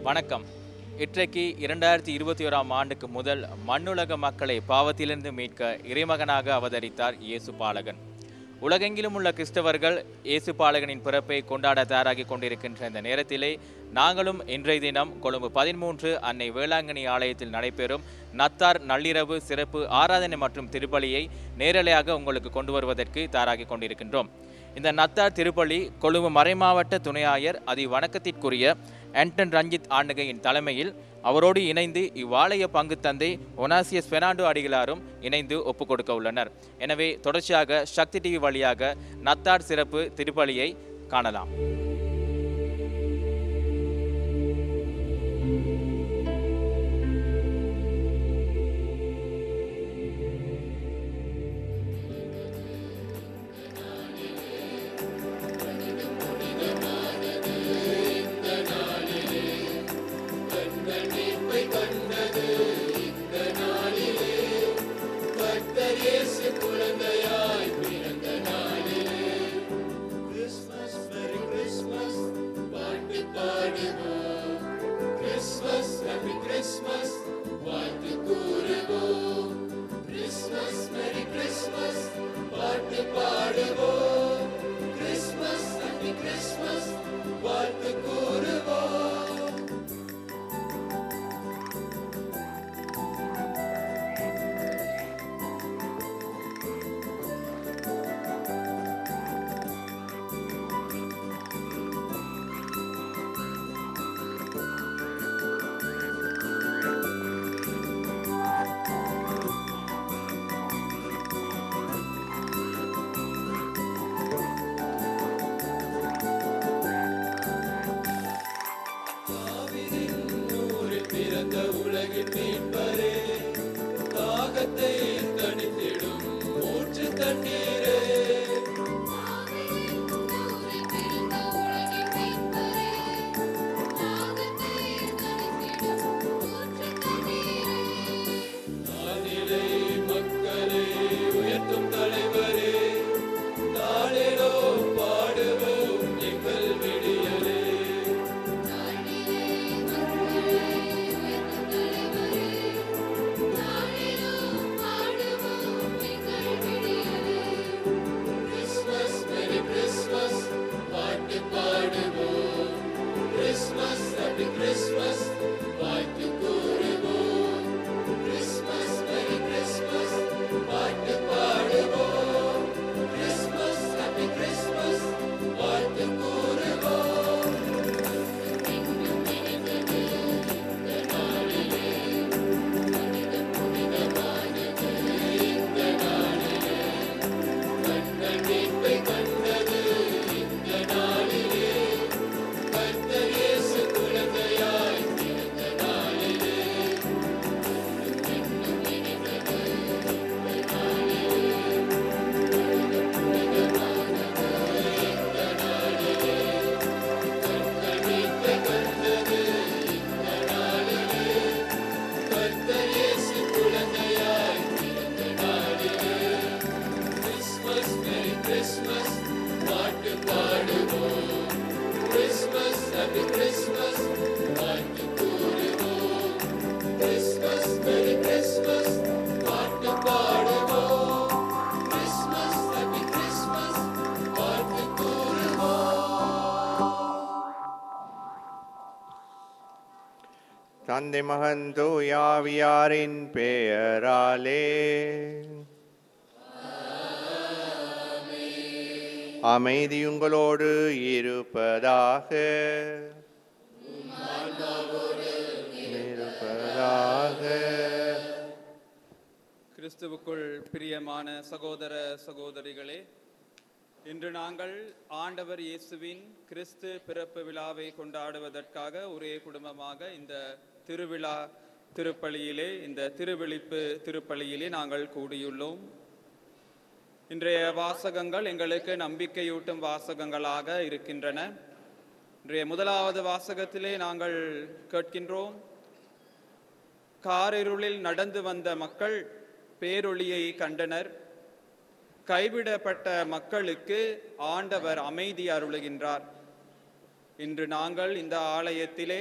வணக்கம். இன்றைக்கு 2021ஆம் ஆண்டுக்கு முதல் மண்ணுலக மக்களை பாவத்திலிருந்து மீட்க இறைமகனாக அவதரித்தார் இயேசு பாலகன். உலகெங்கிலும் உள்ள கிறிஸ்தவர்கள் இயேசு பாலகனின் பிறப்பை கொண்டாட தயாராகி கொண்டிருக்கின்ற இந்த நேரத்திலே நாங்களும் இன்றைய தினம் கொழும்பு 13 அன்னை வேளாங்கண்ணி ஆலயத்தில் நடைபெறும் நத்தார் நள்ளிரவு சிறப்பு ஆராதனை மற்றும் திருப்பலியை நேரலையாக உங்களுக்கு கொண்டு வருவதற்கு தயாராகி கொண்டிருக்கின்றோம். இந்த நத்தார் திருப்பலி கொழும்பு மறைமாவட்ட துணை ஆயர் அதி வணக்கத்திற்குரிய ஆண்டன் ரஞ்சித் ஆண்டகையின் தலைமையில் அவரோடு இணைந்து இவ்வாலய பங்கு தந்தை ஒனாசியஸ் பெர்னாண்டோ அடிகளாரும் இணைந்து ஒப்புக் கொடுக்க உள்ளனர். எனவே தொடர்ச்சியாக சக்தி டிவி வழியாக நத்தார் சிறப்பு திருப்பலியை காணலாம். தந்தை மகன் தூயாவியாரின் பெயராலே அமைதி உங்களோடு இருப்பதாக. கிறிஸ்துவுக்குள் பிரியமான சகோதர சகோதரிகளே, இன்று நாங்கள் ஆண்டவர் இயேசுவின் கிறிஸ்து பிறப்பு விழாவை கொண்டாடுவதற்காக ஒரே குடும்பமாக இந்த திருவிழா திருப்பலியிலே, இந்த திருவிழிப்பு திருப்பலியிலே நாங்கள் கூடியுள்ளோம். இன்றைய வாசகங்கள் எங்களுக்கு நம்பிக்கையூட்டும் வாசகங்களாக இருக்கின்றன. இன்றைய முதலாவது வாசகத்திலே நாங்கள் கேட்கின்றோம், காரிருளில் நடந்து வந்த மக்கள் பேரொளியை கண்டனர். கைவிடப்பட்ட மக்களுக்கு ஆண்டவர் அமைதி அருளுகின்றார். இன்று நாங்கள் இந்த ஆலயத்திலே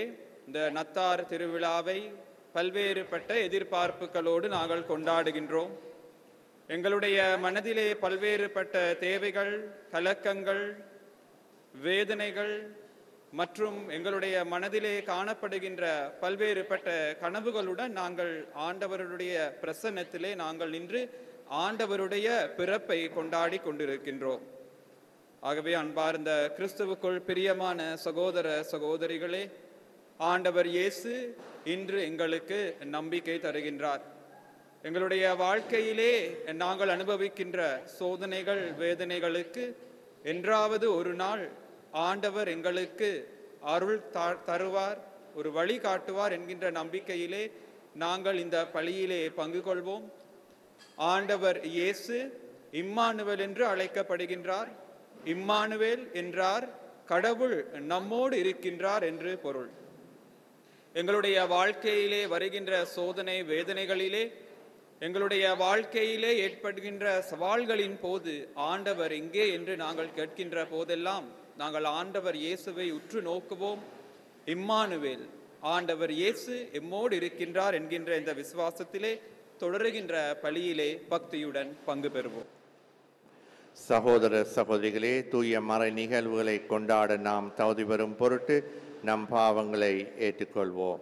இந்த நத்தார் திருவிழாவை பல்வேறுபட்ட எதிர்பார்ப்புகளோடு நாங்கள் கொண்டாடுகின்றோம். எங்களுடைய மனதிலே பல்வேறுபட்ட தேவைகள், கலக்கங்கள், வேதனைகள் மற்றும் எங்களுடைய மனதிலே காணப்படுகின்ற பல்வேறுபட்ட கனவுகளுடன் நாங்கள் ஆண்டவருடைய பிரசன்னத்திலே நாங்கள் நின்று ஆண்டவருடைய பிறப்பை கொண்டாடி கொண்டிருக்கின்றோம். ஆகவே அன்பார்ந்த கிறிஸ்துவுக்குள் பிரியமான சகோதர சகோதரிகளே, ஆண்டவர் இயேசு இன்று எங்களுக்கு நம்பிக்கை தருகின்றார். எங்களுடைய வாழ்க்கையிலே நாங்கள் அனுபவிக்கின்ற சோதனைகள், வேதனைகளுக்கு என்றாவது ஒரு நாள் ஆண்டவர் எங்களுக்கு அருள் தருவார், ஒரு வழி காட்டுவார் என்கின்ற நம்பிக்கையிலே நாங்கள் இந்த பலியிலே பங்கு கொள்வோம். ஆண்டவர் இயேசு இம்மானுவேல் என்று அழைக்கப்படுகின்றார். இம்மானுவேல் என்றார் கடவுள் நம்மோடு இருக்கின்றார் என்று பொருள். எங்களுடைய வாழ்க்கையிலே வருகின்ற சோதனை வேதனைகளிலே, எங்களுடைய வாழ்க்கையிலே ஏற்படுகின்ற சவால்களின் போது ஆண்டவர் எங்கே என்று நாங்கள் கேட்கின்ற போதெல்லாம் நாங்கள் ஆண்டவர் இயேசுவை உற்று நோக்குவோம். இம்மானுவேல், ஆண்டவர் இயேசு எம்மோடு இருக்கின்றார் என்கின்ற இந்த விசுவாசத்திலே தொடருகின்ற பலியிலே பக்தியுடன் பங்கு பெறுவோம். சகோதர சகோதரிகளே, தூய மறை நிகழ்வுகளை கொண்டாட நாம் தகுதி பெறும் பொருட்டு நம் பாவங்களை ஏற்றுக்கொள்வோம்.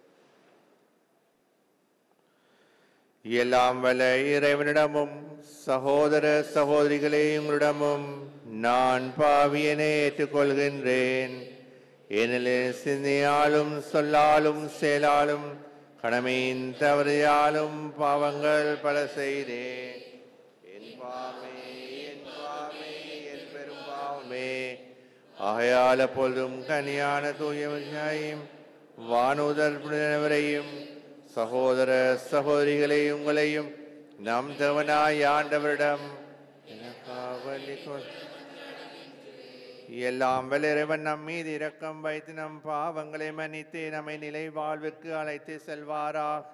எல்லாம் வல்ல இறைவனிடமும் சகோதர சகோதரிகளே உங்களிடமும் நான் பாவியனை ஏற்றுக்கொள்கின்றேன். ஏனெனில் சிந்தையாலும் சொல்லாலும் செயலாலும் கடமையின் தவறியாலும் பாவங்கள் பல செய்தேன். என் பாவமே, என் பாவமே, என் பெரும் பாவமே. ஆகையால் அப்பொழுதும் கனியான தூயமையும் வானூதர் புனிதவரையும் சகோதர சகோதரிகளை உங்களையும் நம் தேவனாய் ஆண்டவரிடம் எல்லாம் வல்ல இறைவன் நம் மீது இரக்கம் வைத்து நம் பாவங்களை மன்னித்து நம்மை நிலை வாழ்வுக்கு அழைத்து செல்வாராக.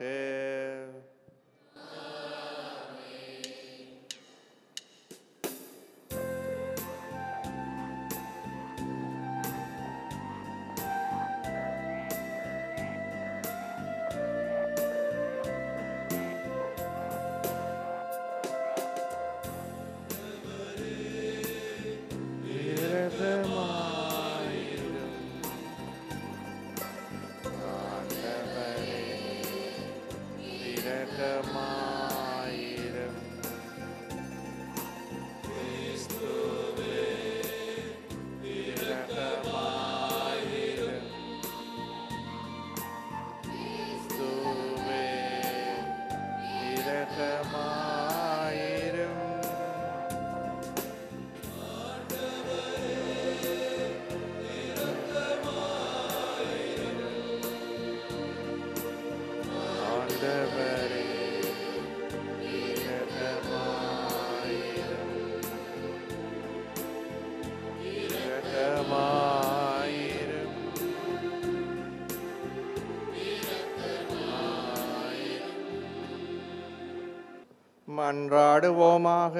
மன்றாடுவோமாக.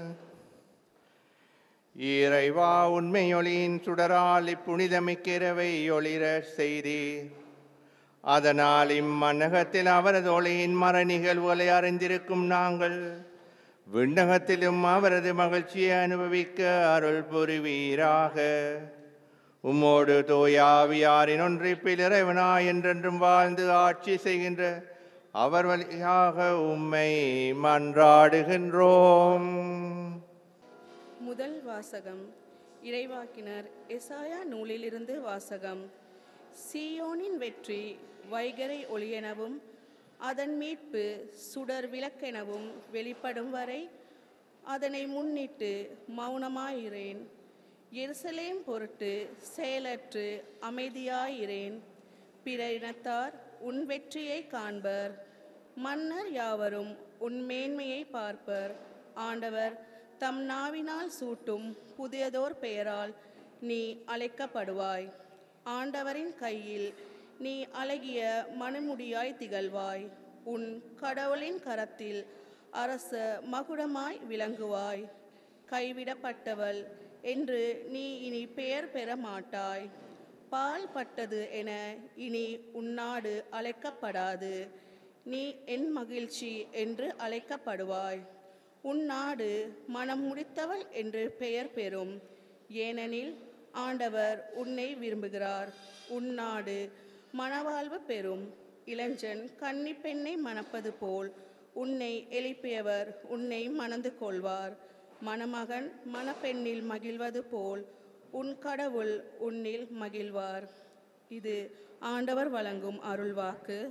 இறைவா, உண்மையொளியின் சுடரால் இப்புனிதமிக்கிறவை ஒளிர செய்தீர். அதனால் இம்மன்னகத்தில் அவரது ஒளியின் மர நிகழ்வுகளை அறிந்திருக்கும் நாங்கள் விண்ணகத்திலும் அவரது மகிழ்ச்சியை அனுபவிக்க அருள் புரிவீராக. உம்மோடு தூயாவியாரின் ஒன்றிப்பில் இறைவனாய் என்றென்றும் வாழ்ந்து ஆட்சி செய்கின்ற அவர் வழியாக உம்மை மன்றாடுகின்றோம். முதல் வாசகம். இறைவாக்கினர் எசாயா நூலிலிருந்து வாசகம். சீயோனின் வெற்றி வைகறை ஒளியெனவும் அதன் மீட்பு சுடர் விளக்கெனவும் வெளிப்படும் வரை அதனை முன்னிட்டு மௌனமாயிரேன். எருசலேம் பொருட்டு செயலற்று அமைதியாயிரேன். பிற இனத்தார் உன் வெற்றியை காண்பர். மன்னர் யாவரும் உன் மேன்மையை பார்ப்பர். ஆண்டவர் தம் நாவினால் சூட்டும் புதியதோர் பெயரால் நீ அழைக்கப்படுவாய். ஆண்டவரின் கையில் நீ அழகிய மணிமுடியாய் திகழ்வாய். உன் கடவுளின் கரத்தில் அரச மகுடமாய் விளங்குவாய். கைவிடப்பட்டவள் என்று நீ இனி பெயர் பெற மாட்டாய். பால் பட்டது என இனி உன்னாடு அழைக்கப்படாது. நீ என் மகிழ்ச்சி என்று அழைக்கப்படுவாய். உன்னாடு மனம் முடித்தவள் என்று பெயர் பெறும். ஏனெனில் ஆண்டவர் உன்னை விரும்புகிறார். உன்னாடு மனவாழ்வு பெறும். இளைஞன் கன்னி பெண்ணை மணப்பது போல் உன்னை எழுப்பியவர் உன்னை மணந்து கொள்வார். மணமகன் மணப்பெண்ணில் மகிழ்வது போல் உன் கடவுள் உன்னில் மகிழ்வார். இது ஆண்டவர் வழங்கும் அருள்வாக்கு.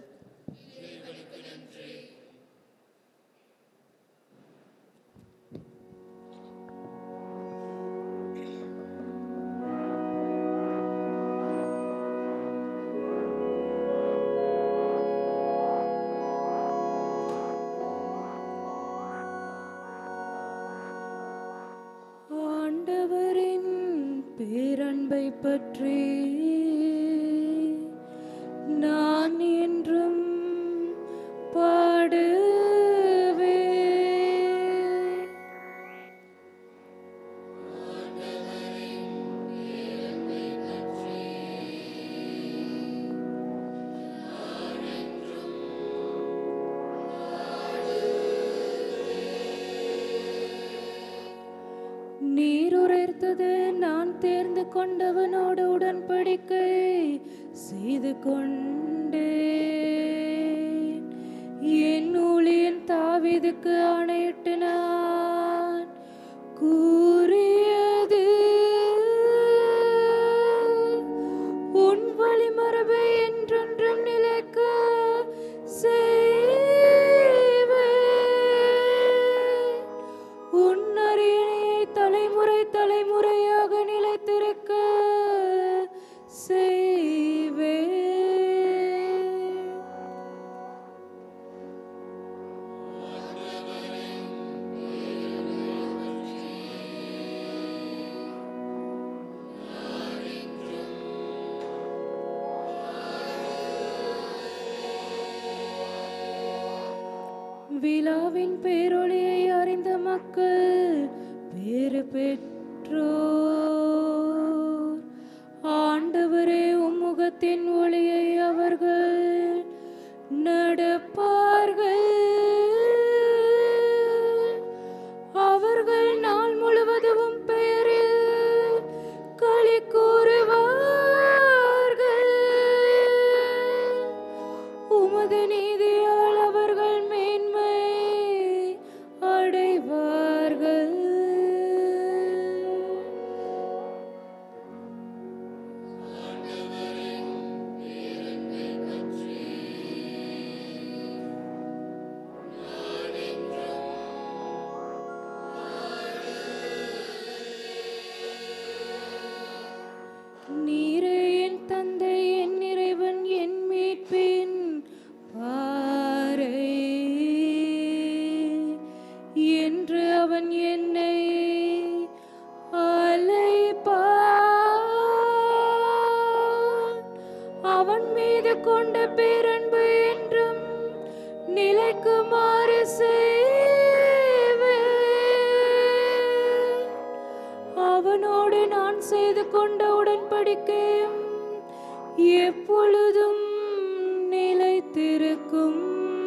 ஆண்டவரின் பேரன்பை பற்றி நான் என்றும் பாடுவேன். நீருரைத்தது நான் தேர்ந்து கொண்டவனோடு உடன்படிக்கை செய்து கொண்டேன். என் ஊழியன் தாவீதுக்கு ஆணையிட்டு நான் கூறியது, உன் வழிமரபை என்றென்றும் நிலைக்க உன் அரியணையை தலைமுறை தலைமுறையாக நிலைத்திருக்க செய்வேன். விழாவின் பேரொளியை அறிந்த மக்கள் பேறு பெற்றோர். ஆண்டவரே, உம்முகத்தின் ஒளியை அவர்கள் நடப்பார்கள். அவர்கள் நாள் முழுவதும் பெயரில் களி கூறுவார்கள். உமது நீதியால் அவர்கள் மேன்மை அடைவார்கள். நீரே என் தந்தை, என் இறைவன், என் மீட்பின் பாறை என்று அவன் என்னை அழைப்பான். அவன் மீது கொண்ட பேரன்பு என்றும் நிலைக்குமாறு செய்வேன். அவனோடு நான் செய்து கொண்ட உடன்படிக்கையும் எப்பொழுதும் நிலைத்திருக்கும்.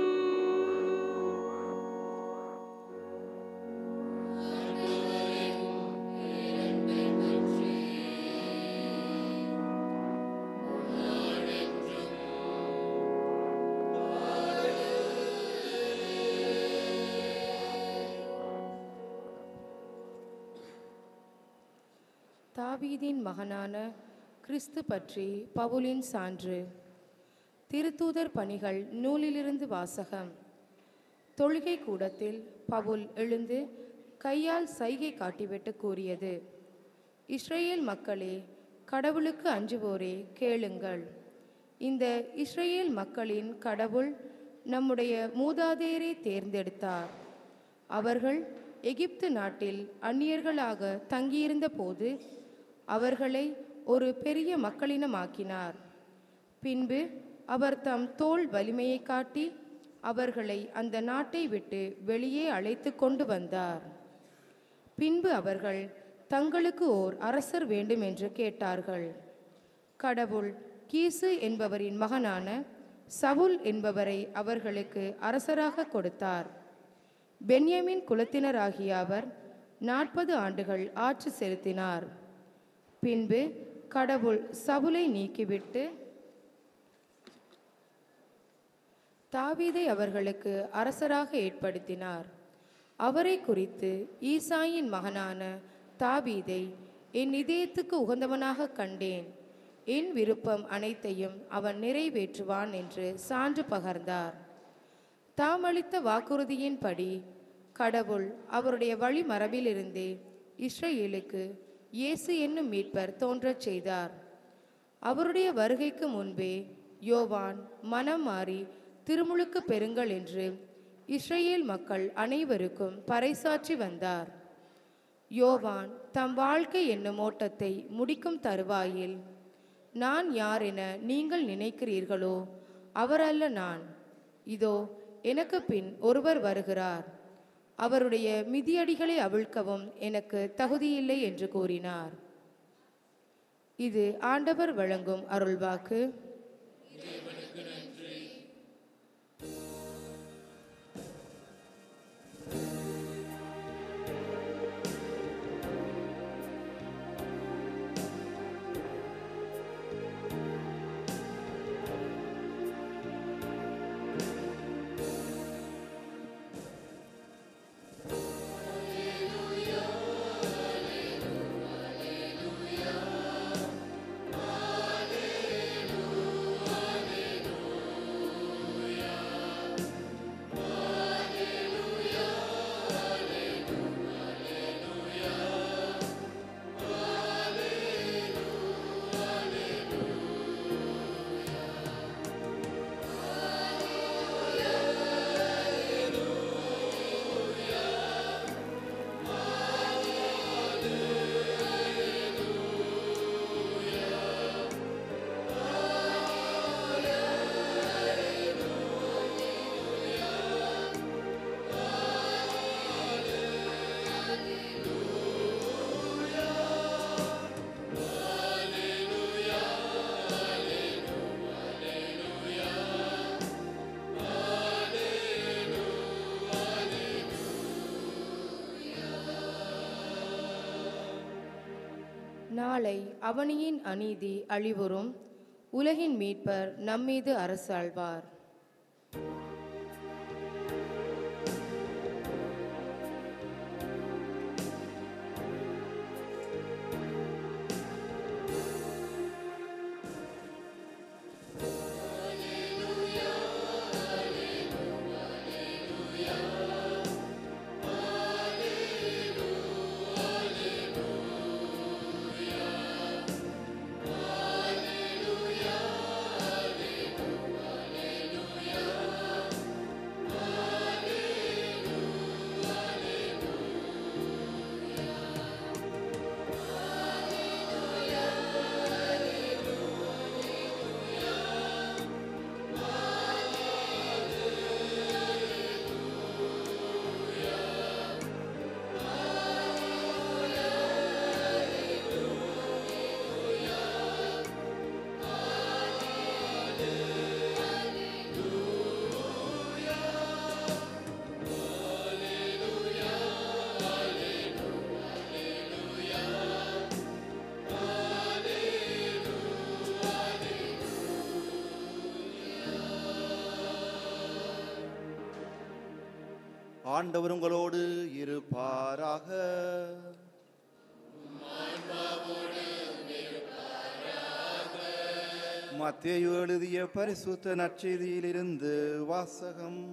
தாவீதின் மகனான கிறிஸ்து பற்றி பவுலின் சான்று. திருத்தூதர் பணிகள் நூலிலிருந்து வாசகம். தொழுகை கூடத்தில் பவுல் எழுந்து கையால் சைகை காட்டிவிட்டு கூறியது, இஸ்ரேல் மக்களே, கடவுளுக்கு அஞ்சுவோரே, கேளுங்கள். இந்த இஸ்ரேல் மக்களின் கடவுள் நம்முடைய மூதாதையரை தேர்ந்தெடுத்தார். அவர்கள் எகிப்து நாட்டில் அந்நியர்களாக தங்கியிருந்த போது அவர்களை ஒரு பெரிய மக்களினமாக்கினார். பின்பு அவர் தம் தோள் வலிமையை காட்டி அவர்களை அந்த நாட்டை விட்டு வெளியே அழைத்து கொண்டு வந்தார். பின்பு அவர்கள் தங்களுக்கு ஓர் அரசர் வேண்டும் என்று கேட்டார்கள். கடவுள் கீசு என்பவரின் மகனான சவுல் என்பவரை அவர்களுக்கு அரசராக கொடுத்தார். பென்யமின் குலத்தினராகிய அவர் 40 ஆண்டுகள் ஆட்சி செலுத்தினார். பின்பு கடவுள் சவுலை நீக்கிவிட்டு தாவீதை அவர்களுக்கு அரசராக ஏற்படுத்தினார். அவரை குறித்து ஈசாயின் மகனான தாவீதை என் இதயத்துக்கு உகந்தவனாக கண்டேன், என் விருப்பம் அனைத்தையும் அவன் நிறைவேற்றுவான் என்று சான்று பகர்ந்தார். தாம் அளித்த வாக்குறுதியின்படி கடவுள் அவருடைய வழிமரபிலிருந்தே இஸ்ரவேலுக்கு இயேசு என்னும் மீட்பர் தோன்றச் செய்தார். அவருடைய வருகைக்கு முன்பே யோவான் மனம் மாறி திருமுழுக்கு பெறுங்கள் என்று இஸ்ரவேல் மக்கள் அனைவருக்கும் பறைசாற்றி வந்தார். யோவான் தம் வாழ்க்கை என்னும் ஓட்டத்தை முடிக்கும் தருவாயில், நான் யார் என நீங்கள் நினைக்கிறீர்களோ அவர் அல்ல நான், இதோ எனக்கு பின் ஒருவர் வருகிறார், அவருடைய மிதியடிகளை அவிழ்க்கவும் எனக்கு தகுதியில்லை என்று கூறினார். இது ஆண்டவர் வழங்கும் அருள்வாக்கு. நாளை அவனியின் அநீதி அழிவுறும், உலகின் மீட்பர் நம்மீது அரசாழ்வார். ஆண்டவர் உங்களோடு இருப்பாராக. மத்தேயு எழுதிய பரிசுத்த நற்செய்தியிலிருந்து வாசகம்.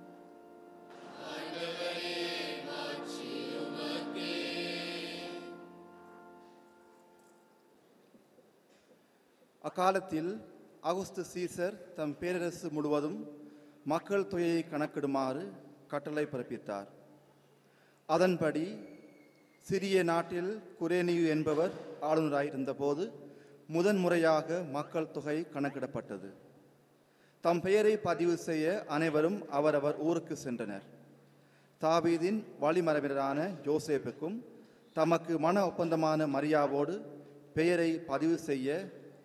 அக்காலத்தில் அகுஸ்து சீசர் தம் பேரரசு முழுவதும் மக்கள் தொகையை கணக்கிடுமாறு கட்டளை பிறப்பித்தார். அதன்படி சிறிய நாட்டில் குரேனியு என்பவர் ஆளுநராயிருந்த போது முதன்முறையாக மக்கள் தொகை கணக்கிடப்பட்டது. தம் பெயரை பதிவு செய்ய அனைவரும் அவரவர் ஊருக்கு சென்றனர். தாவீதின் வழிமரபினரான யோசேப்புக்கும் தமக்கு மன ஒப்பந்தமான மரியாவோடு பெயரை பதிவு செய்ய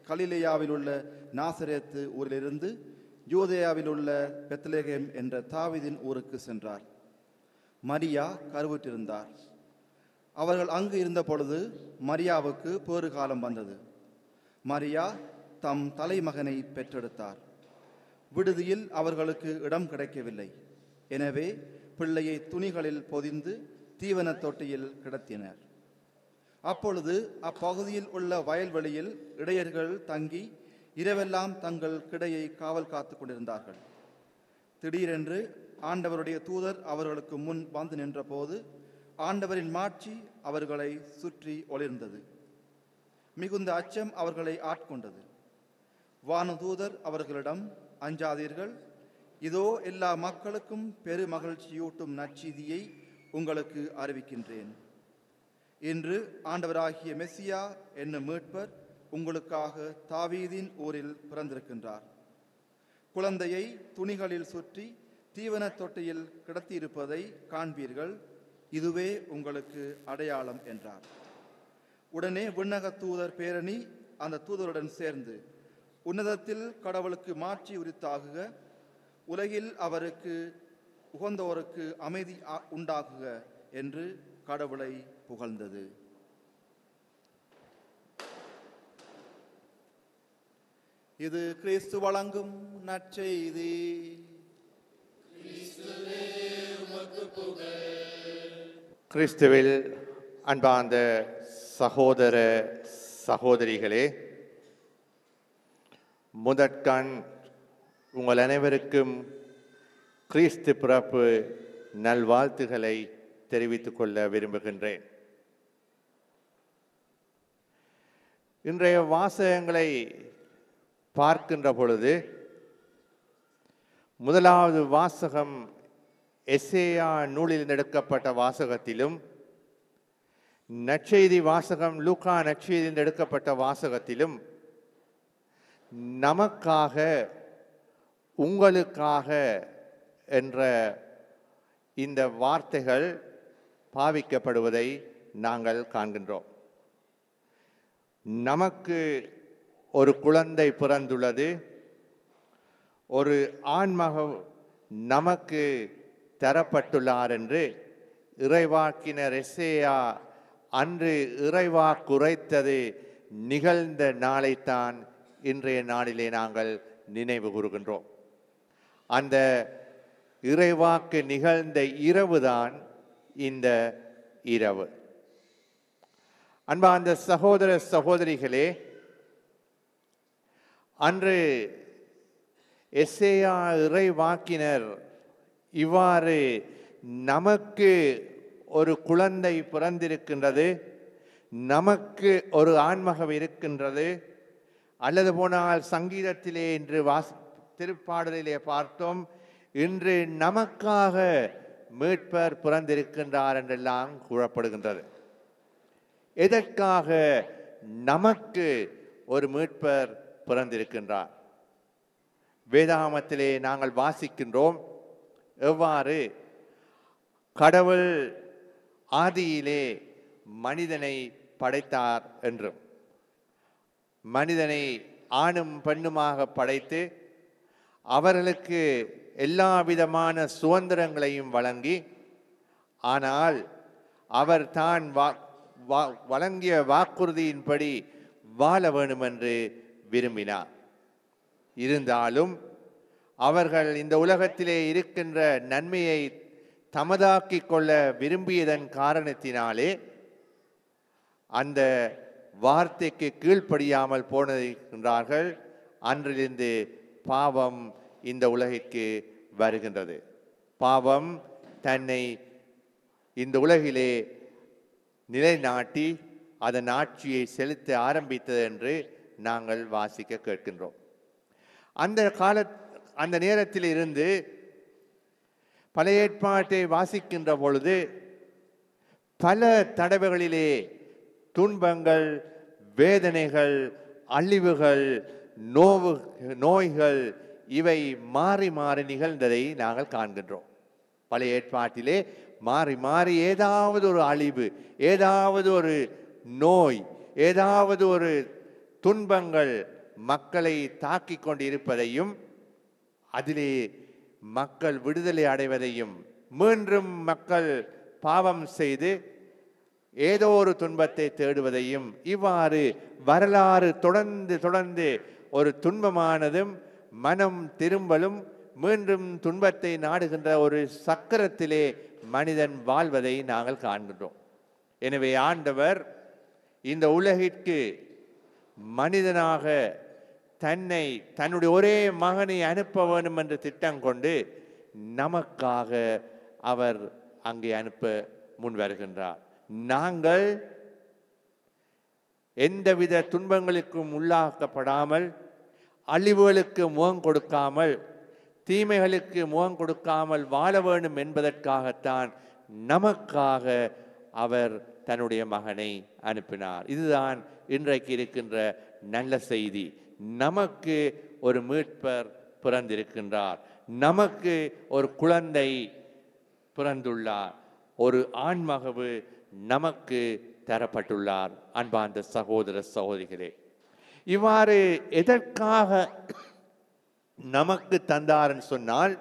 கலிலேயாவில் உள்ள நாசரேத்து ஊரிலிருந்து யூதேயாவில் உள்ள பெத்லகேம் என்ற தாவீதின் ஊருக்கு சென்றார். மரியா கருவுற்றிருந்தார். அவர்கள் அங்கு இருந்த பொழுது மரியாவுக்கு பேறு காலம் வந்தது. மரியா தம் தலைமகனை பெற்றெடுத்தார். விடுதியில் அவர்களுக்கு இடம் கிடைக்கவில்லை. எனவே பிள்ளையை துணிகளில் பொதிந்து தீவன தொட்டியில் கிடத்தினர். அப்பொழுது அப்பகுதியில் உள்ள வயல்வெளியில் இடையர்கள் தங்கி இரவெல்லாம் தங்கள் கிடையை காவல் காத்து கொண்டிருந்தார்கள். திடீரென்று ஆண்டவருடைய தூதர் அவர்களுக்கு முன் வந்து நின்றபோது ஆண்டவரின் மாட்சி அவர்களை சுற்றி ஒளிர்ந்தது. மிகுந்த அச்சம் அவர்களை ஆட்கொண்டது. வானதூதர் அவர்களிடம், அஞ்சாதீர்கள், இதோ எல்லா மக்களுக்கும் பெரு மகிழ்ச்சியூட்டும் நற்செய்தியை உங்களுக்கு அறிவிக்கின்றேன். இன்று ஆண்டவராகிய மெசியா என்னும் மீட்பர் உங்களுக்காக தாவீதின் ஊரில் பிறந்திருக்கின்றார். குழந்தையை துணிகளில் சுற்றி தீவன தொட்டியில் கிடத்தியிருப்பதை காண்பீர்கள். இதுவே உங்களுக்கு அடையாளம் என்றார். உடனே விண்ணக தூதர் பேரணி அந்த தூதருடன் சேர்ந்து, உன்னதத்தில் கடவுளுக்கு மாட்சி உரித்தாகுக, உலகில் அவருக்கு உகந்தோருக்கு அமைதி உண்டாகுக என்று கடவுளை புகழ்ந்தது. இது கிறிஸ்து வழங்கும் நற்செய்தி. கிறிஸ்துவில் அன்பார்ந்த சகோதர சகோதரிகளே, முதற்கண் உங்கள் அனைவருக்கும் கிறிஸ்து பிறப்பு நல்வாழ்த்துக்களை தெரிவித்துக் கொள்ள விரும்புகின்றேன். இன்றைய வாசகங்களை பார்க்கின்ற பொழுது முதலாவது வாசகம் எசேயா நூலில் எடுக்கப்பட்ட வாசகத்திலும், நற்செய்தி வாசகம் லூக்கா நற்செய்தியில் எடுக்கப்பட்ட வாசகத்திலும் நமக்காக உங்களுக்காக என்ற இந்த வார்த்தைகள் பாவிக்கப்படுவதை நாங்கள் காண்கின்றோம். நமக்கு ஒரு குழந்தை பிறந்துள்ளது, ஒரு ஆண்மகன் நமக்கு தரப்பட்டுள்ளார் என்று இறைவாக்கினர் எசேயா அன்று இறைவாக்குரைத்தது நிகழ்ந்த நாளைத்தான் இன்றைய நாளிலே நாங்கள் நினைவு கூறுகின்றோம். அந்த இறைவாக்கு நிகழ்ந்த இரவுதான் இந்த இரவு. அன்பார்ந்த சகோதர சகோதரிகளே, அன்று எசேயா இறைவாக்கினர் இவ்வாறு நமக்கு ஒரு குழந்தை பிறந்திருக்கின்றது, நமக்கு ஒரு ஆண்மகன் இருக்கின்றது, அல்லது போனால் சங்கீதத்திலே இன்று திருப்பாடலிலே பார்த்தோம், இன்று நமக்காக மீட்பர் பிறந்திருக்கின்றார் என்றெல்லாம் கூறப்படுகின்றது. எதற்காக நமக்கு ஒரு மீட்பர் பிறந்திருக்கின்றார்? வேதாகமத்திலே நாங்கள் வாசிக்கின்றோம் எவ்வாறு கடவுள் ஆதியிலே மனிதனை படைத்தார் என்றும், மனிதனை ஆணும் பெண்ணுமாக படைத்து அவர்களுக்கு எல்லா விதமான சுதந்திரங்களையும் வழங்கி, ஆனால் அவர் தான் வழங்கிய வாக்குறுதியின்படி வாழ வேண்டும் என்று விரும்பினார். இருந்தாலும் அவர்கள் இந்த உலகத்திலே இருக்கின்ற நன்மையை தமதாக்கிக் கொள்ள விரும்பியதன் காரணத்தினாலே அந்த வார்த்தைக்கு கீழ்ப்படியாமல் போனதிருக்கின்றார்கள். அன்றிலிருந்து பாவம் இந்த உலகிற்கு வருகின்றது. பாவம் தன்னை இந்த உலகிலே நிலைநாட்டி அதன் ஆட்சியை செலுத்த ஆரம்பித்தது என்று நாங்கள் வாசிக்க கேட்கின்றோம். அந்த நேரத்தில் இருந்து பழைய ஏற்பாட்டை வாசிக்கின்ற பொழுது பல தடவைகளிலே துன்பங்கள், வேதனைகள், அழிவுகள், நோய்கள் இவை மாறி மாறி நிகழ்ந்ததை நாங்கள் காண்கின்றோம். பழைய ஏற்பாட்டிலே மாறி மாறி ஏதாவது ஒரு அழிவு, ஏதாவது ஒரு நோய், ஏதாவது ஒரு துன்பங்கள் மக்களை தாக்கிக் கொண்டிருப்பதையும் அதிலே மக்கள் விடுதலை அடைவதையும் மீண்டும் மக்கள் பாவம் செய்து ஏதோ ஒரு துன்பத்தை தேடுவதையும் இவ்வாறு வரலாறு தொடர்ந்து ஒரு துன்பமானதும் மனம் திரும்பலும் மீண்டும் துன்பத்தை நாடுகின்ற ஒரு சக்கரத்திலே மனிதன் வாழ்வதை நாங்கள் காண்கின்றோம். எனவே ஆண்டவர் இந்த உலகிற்கு மனிதனாக தன்னுடைய ஒரே மகனை அனுப்ப வேண்டும் என்று திட்டம் கொண்டு நமக்காக அவர் அங்கே அனுப்ப முன் வருகின்றார். நாங்கள் எந்தவித துன்பங்களுக்கும் உள்ளாக்கப்படாமல், அழிவுகளுக்கு முகம் கொடுக்காமல், தீமைகளுக்கு முகம் கொடுக்காமல் வாழ வேண்டும் என்பதற்காகத்தான் நமக்காக அவர் தன்னுடைய மகனை அனுப்பினார். இதுதான் இன்றைக்கு இருக்கின்ற நல்ல செய்தி. நமக்கு ஒரு மீட்பர் பிறந்திருக்கின்றார், நமக்கு ஒரு குழந்தை பிறந்துள்ளார், ஒரு ஆண்மகவு நமக்கு தரப்பட்டுள்ளார். அன்பார்ந்த சகோதர சகோதரிகளே, இவ்வாறு எதற்காக நமக்கு தந்தார்ன்னு சொன்னால்,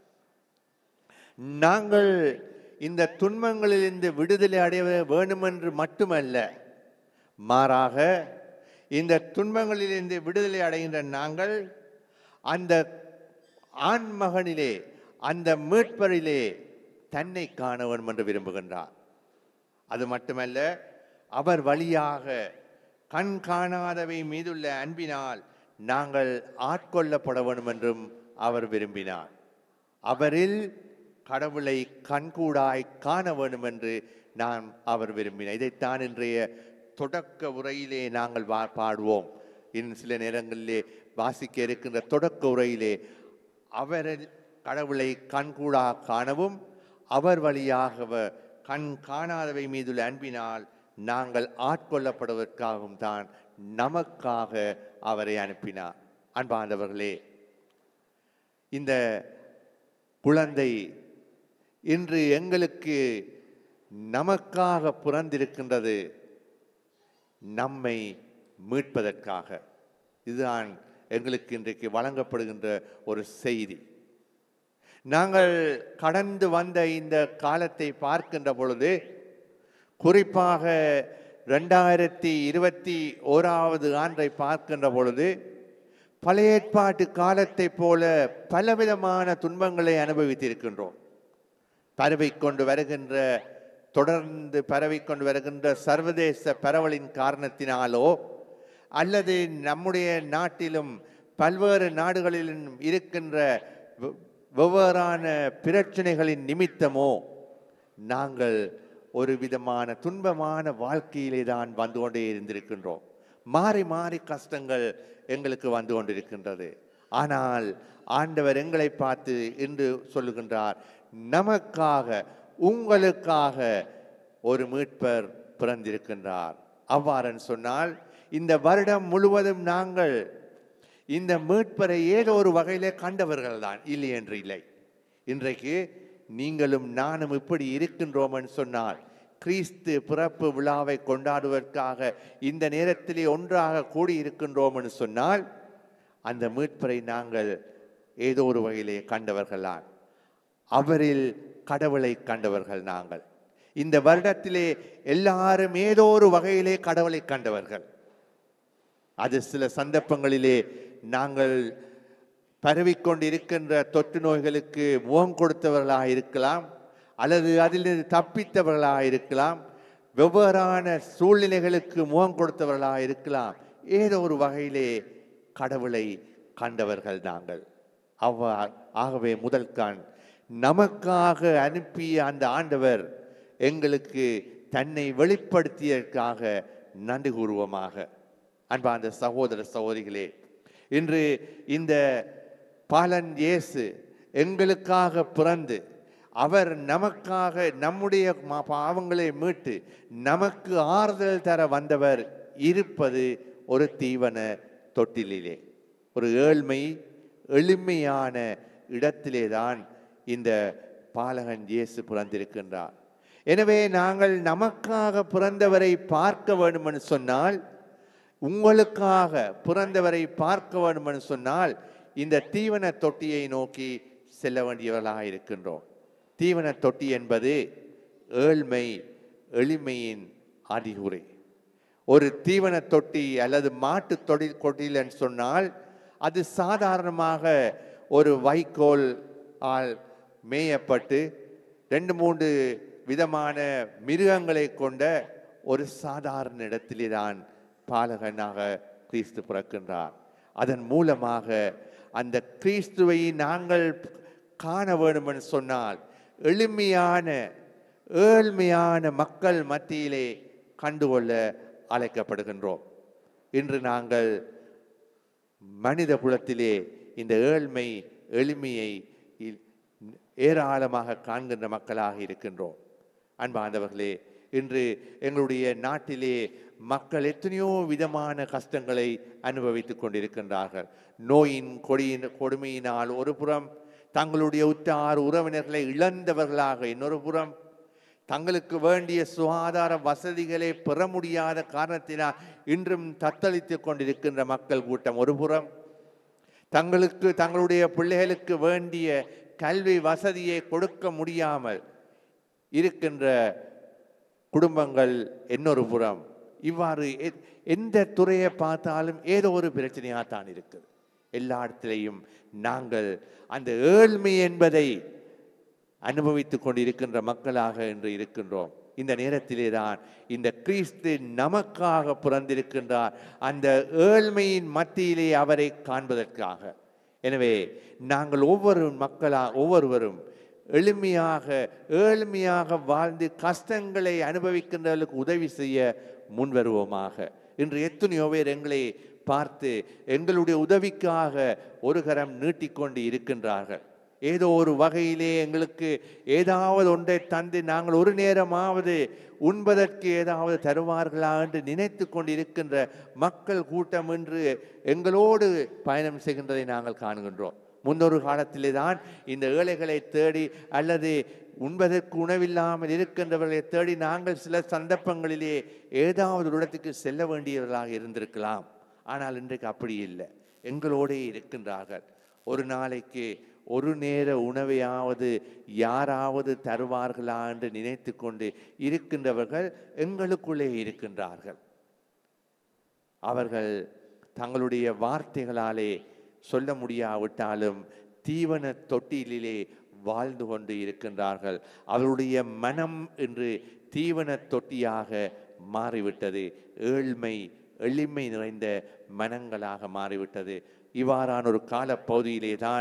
நாங்கள் இந்த துன்பங்களிலிருந்து விடுதலை அடைய வேண்டும் என்று மட்டுமல்ல, மாறாக இந்த துன்பங்களிலிருந்து விடுதலை அடைகின்ற நாங்கள் அந்த ஆண்மகனிலே, அந்த மீட்பரிலே தன்னை காண வேண்டும் என்று விரும்புகின்றார். அது மட்டுமல்ல, அவர் வழியாக கண் காணாதவை மீதுள்ள அன்பினால் நாங்கள் ஆட்கொள்ளப்பட வேண்டும் என்றும் அவர் விரும்பினார். அவரில் கடவுளை கண்கூடாய் காண வேண்டும் என்று அவர் விரும்பினார். இதைத்தான் இன்றைய தொடக்க உரையிலே நாங்கள் பாடுவோம். இன்னும் சில நேரங்களிலே வாசிக்க இருக்கின்ற தொடக்க உரையிலே அவரில் கடவுளை கண்கூடாக காணவும், அவர் வழியாக கண் காணாதவை மீதுள்ள அன்பினால் நாங்கள் ஆட்கொள்ளப்படுவதற்காகவும் தான் நமக்காக அவரை அனுப்பினார். அன்பார்ந்தவர்களே, இந்த குழந்தை இன்று எங்களுக்கு நமக்காக பிறந்திருக்கின்றது, நம்மை மீட்பதற்காக. இதுதான் எங்களுக்கு இன்றைக்கு வழங்கப்படுகின்ற ஒரு செய்தி. நாங்கள் கடந்து வந்த இந்த காலத்தை பார்க்கின்ற பொழுது, குறிப்பாக 2021 ஆண்டை பார்க்கின்ற பொழுது, பழைய ஏற்பாட்டு காலத்தை போல பலவிதமான துன்பங்களை அனுபவித்திருக்கின்றோம். தொடர்ந்து பரவிக்கொண்டு வருகின்ற சர்வதேச பரவலின் காரணத்தினாலோ, அல்லது நம்முடைய நாட்டிலும் பல்வேறு நாடுகளிலும் இருக்கின்ற வெவ்வேறான பிரச்சனைகளின் நிமித்தமோ நாங்கள் ஒரு விதமான துன்பமான வாழ்க்கையிலே தான் வந்து கொண்டே இருந்திருக்கின்றோம். மாறி மாறி கஷ்டங்கள் எங்களுக்கு வந்து கொண்டிருக்கின்றது. ஆனால் ஆண்டவர் எங்களை பார்த்து இன்று சொல்லுகின்றார், நமக்காக, உங்களுக்காக ஒரு மீட்பர் பிறந்திருக்கின்றார். அவ்வாறு சொன்னால், இந்த வருடம் முழுவதும் நாங்கள் இந்த மீட்பரை ஏதோ ஒரு வகையிலே கண்டவர்கள் தான், இல்லை என்று இல்லை. இன்றைக்கு நீங்களும் நானும் இப்படி இருக்கின்றோம் என்று சொன்னால், கிறிஸ்து பிறப்பு விழாவை கொண்டாடுவதற்காக இந்த நேரத்திலே ஒன்றாக கூடியிருக்கின்றோம் என்று சொன்னால், அந்த மீட்பரை நாங்கள் ஏதோ ஒரு வகையிலே கண்டவர்களான். அவரில் கடவுளை கண்டவர்கள் நாங்கள். இந்த வருடத்திலே எல்லாரும் ஏதோ ஒரு வகையிலே கடவுளை கண்டவர்கள். அது சில சந்தர்ப்பங்களிலே நாங்கள் பரவிக்கொண்டிருக்கின்ற தொற்று நோய்களுக்கு முகம் கொடுத்தவர்களாக இருக்கலாம், அல்லது அதிலிருந்து தப்பித்தவர்களாக இருக்கலாம், வெவ்வேறான சூழ்நிலைகளுக்கு முகம் கொடுத்தவர்களாக இருக்கலாம். ஏதோ ஒரு வகையிலே கடவுளை கண்டவர்கள் நாங்கள். ஆகவே முதல் கண் நமக்காக அனுப்பிய அந்த ஆண்டவர் எங்களுக்கு தன்னை வெளிப்படுத்தியதற்காக நன்றி கூறுவோமாக. அன்பார்ந்த சகோதர சகோதரிகளே, இன்று இந்த பாலன் இயேசு எங்களுக்காக பிறந்து, அவர் நமக்காக நம்முடைய பாவங்களை மீட்டு நமக்கு ஆறுதல் தர வந்தவர் இருப்பது ஒரு தீவன தொட்டிலே, ஒரு எளிமையான இடத்திலே தான் இந்த பாலகன் இயேசு பிறந்திருக்கின்றார். எனவே நாங்கள் நமக்காக பிறந்தவரை பார்க்க வேண்டும் என்று சொன்னால், உங்களுக்காக பிறந்தவரை பார்க்க வேண்டும் என்று சொன்னால் இந்த தீவன தொட்டியை நோக்கி செல்ல வேண்டியவர்களாக இருக்கின்றோம். தீவன தொட்டி என்பது ஏழ்மை எளிமையின் அறிகுறி. ஒரு தீவன தொட்டி அல்லது மாட்டு தொட்டில் என்று சொன்னால் அது சாதாரணமாக ஒரு வைக்கோல் ஆல் மேயப்பட்டு 2-3 விதமான மிருகங்களை கொண்ட ஒரு சாதாரண இடத்திலே தான் பாலகனாக கிறிஸ்து பிறக்கின்றார். அதன் மூலமாக அந்த கிறிஸ்துவை நாங்கள் காண வேண்டும் என்று சொன்னால் ஏழ்மையான மக்கள் மத்தியிலே கண்டுகொள்ள அழைக்கப்படுகின்றோம். இன்று நாங்கள் மனித குலத்திலே இந்த எளிமையை ஏராளமாக காண்கின்ற மக்களாக இருக்கின்றோம். அன்பார்ந்தவர்களே, இன்று எங்களுடைய நாட்டிலே மக்கள் எத்தனையோ விதமான கஷ்டங்களை அனுபவித்துக் கொண்டிருக்கின்றார்கள். நோயின் கொடுமையினால் ஒரு புறம், தங்களுடைய உற்றார் உறவினர்களை இழந்தவர்களாக இன்னொரு புறம், தங்களுக்கு வேண்டிய சுகாதார வசதிகளை பெற முடியாத காரணத்தினால் இன்றும் தத்தளித்துக் கொண்டிருக்கின்ற மக்கள் கூட்டம் ஒரு புறம், தங்களுடைய பிள்ளைகளுக்கு வேண்டிய கல்வி வசதியை கொடுக்க முடியாமல் இருக்கின்ற குடும்பங்கள் இன்னொரு புறம். இவ்வாறு எந்த துறையை பார்த்தாலும் ஏதோ ஒரு பிரச்சனையாக தான் இருக்குது. எல்லா இடத்திலையும் நாங்கள் அந்த ஏழ்மை என்பதை அனுபவித்துக் கொண்டிருக்கின்ற மக்களாக இன்று இருக்கின்றோம். இந்த நேரத்திலே தான் இந்த கிறிஸ்து நமக்காக பிறந்திருக்கின்றார், அந்த ஏழ்மையின் மத்தியிலே அவரை காண்பதற்காக. எனவே நாங்கள் ஒவ்வொருவரும் ஏழ்மையாக வாழ்ந்து கஷ்டங்களை அனுபவிக்கின்றவர்களுக்கு உதவி செய்ய முன்வருவோமாக. இன்று எத்தனையோ பேர் எங்களை பார்த்து எங்களுடைய உதவிக்காக ஒரு கரம் நீட்டிக்கொண்டு இருக்கின்றார்கள். ஏதோ ஒரு வகையிலே எங்களுக்கு ஏதாவது ஒன்றை தந்து நாங்கள் ஒரு நேரமாவது உண்பதற்கு ஏதாவது தருவார்களா என்று நினைத்து கொண்டு இருக்கின்ற மக்கள் கூட்டம் என்று எங்களோடு பயணம் செய்கின்றதை நாங்கள் காணுகின்றோம். முன்னொரு காலத்திலே தான் இந்த ஏழைகளை தேடி அல்லது உண்பதற்கு உணவில்லாமல் இருக்கின்றவர்களை தேடி நாங்கள் சில சந்தர்ப்பங்களிலே ஏதாவது ஒரு இடத்துக்கு செல்ல வேண்டியவர்களாக இருந்திருக்கலாம். ஆனால் இன்றைக்கு அப்படி இல்லை, எங்களோடே இருக்கின்றார்கள். ஒரு நாளைக்கு ஒரு நேர உணவையாவது யாராவது தருவார்களா என்று நினைத்து கொண்டு இருக்கின்றவர்கள் எங்களுக்குள்ளே இருக்கின்றார்கள். அவர்கள் தங்களுடைய வார்த்தைகளாலே சொல்ல முடியாவிட்டாலும் தீவன தொட்டிலே வாழ்ந்து கொண்டு இருக்கின்றார்கள். அவருடைய மனம் இன்று தீவன தொட்டியாக மாறிவிட்டது. எளிமை நிறைந்த மனங்களாக மாறிவிட்டது. இவ்வாறான ஒரு காலப்பகுதியிலே தான்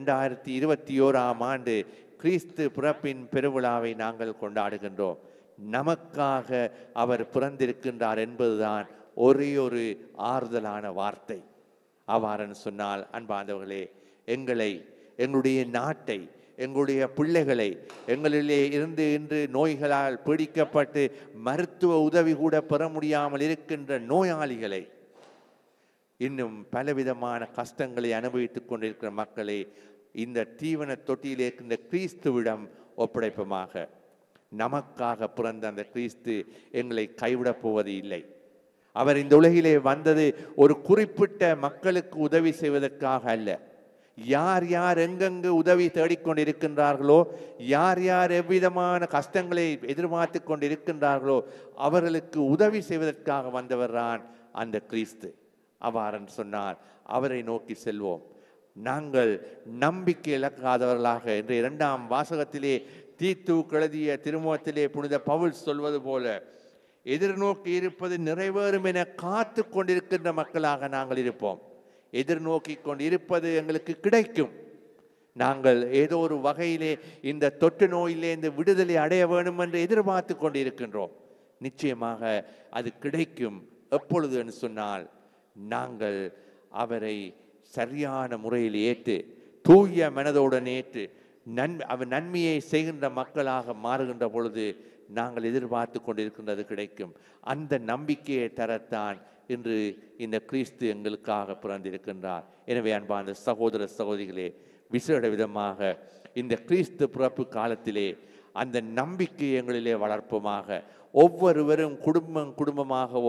2021ஆம் ஆண்டு கிறிஸ்து பிறப்பின் பெருவிழாவை நாங்கள் கொண்டாடுகின்றோம். நமக்காக அவர் பிறந்திருக்கின்றார் என்பதுதான் ஒரே ஒரு ஆறுதலான வார்த்தை. அவ்வாறென்று சொன்னால் அன்பார்ந்தவர்களே, எங்களுடைய நாட்டை, எங்களுடைய பிள்ளைகளை, எங்களிலே இருந்து இன்று நோய்களால் பீடிக்கப்பட்டு மருத்துவ உதவி கூட பெற முடியாமல் இருக்கின்ற நோயாளிகளை, இன்னும் பலவிதமான கஷ்டங்களை அனுபவித்துக் கொண்டிருக்கிற மக்களை இந்த தீவன தொட்டியில் இருக்கின்ற கிறிஸ்துவிடம் ஒப்படைப்பமாக. நமக்காக பிறந்த அந்த கிறிஸ்து எங்களை கைவிடப் போவது இல்லை. அவர் இந்த உலகிலே வந்தது ஒரு குறிப்பிட்ட மக்களுக்கு உதவி செய்வதற்காக அல்ல. யார் யார் எங்கெங்கு உதவி தேடிக்கொண்டிருக்கின்றார்களோ, யார் யார் எவ்விதமான கஷ்டங்களை எதிர்பார்த்து கொண்டிருக்கின்றார்களோ அவர்களுக்கு உதவி செய்வதற்காக வந்தவர் தான் அந்த கிறிஸ்து. அவ்வாறென்று சொன்னால் அவரை நோக்கி செல்வோம். நாங்கள் நம்பிக்கை இழக்காதவர்களாக என்று 2ஆம் வாசகத்திலே தீத்து எழுதிய திருமுகத்திலே புனித பவுல் சொல்வது போல, எதிர்நோக்கி இருப்பது நிறைவேறும் என காத்து கொண்டிருக்கின்ற மக்களாக நாங்கள் இருப்போம். எதிர்நோக்கி கொண்டு இருப்பது எங்களுக்கு கிடைக்கும். நாங்கள் ஏதோ ஒரு வகையிலே இந்த தொற்று நோயிலே இந்த விடுதலை அடைய வேண்டும் என்று எதிர்பார்த்து கொண்டு இருக்கின்றோம். நிச்சயமாக அது கிடைக்கும். எப்பொழுது என்று சொன்னால், நாங்கள் அவரை சரியான முறையில் ஏற்று, தூய மனதோடு ஏற்று, அவர் நன்மையை செய்கின்ற மக்களாக மாறுகின்ற பொழுது நாங்கள் எதிர்பார்த்து கொண்டிருக்கின்றது கிடைக்கும். அந்த நம்பிக்கையை தரத்தான் இன்று இந்த கிறிஸ்து எங்களுக்காக பிறந்திருக்கின்றார். எனவே அன்பான சகோதர சகோதரிகளே, விசேட விதமாக இந்த கிறிஸ்து பிறப்பு காலத்திலே அந்த நம்பிக்கை எங்களிலே வளர்ப்போமாக. ஒவ்வொருவரும் குடும்பமாகவோ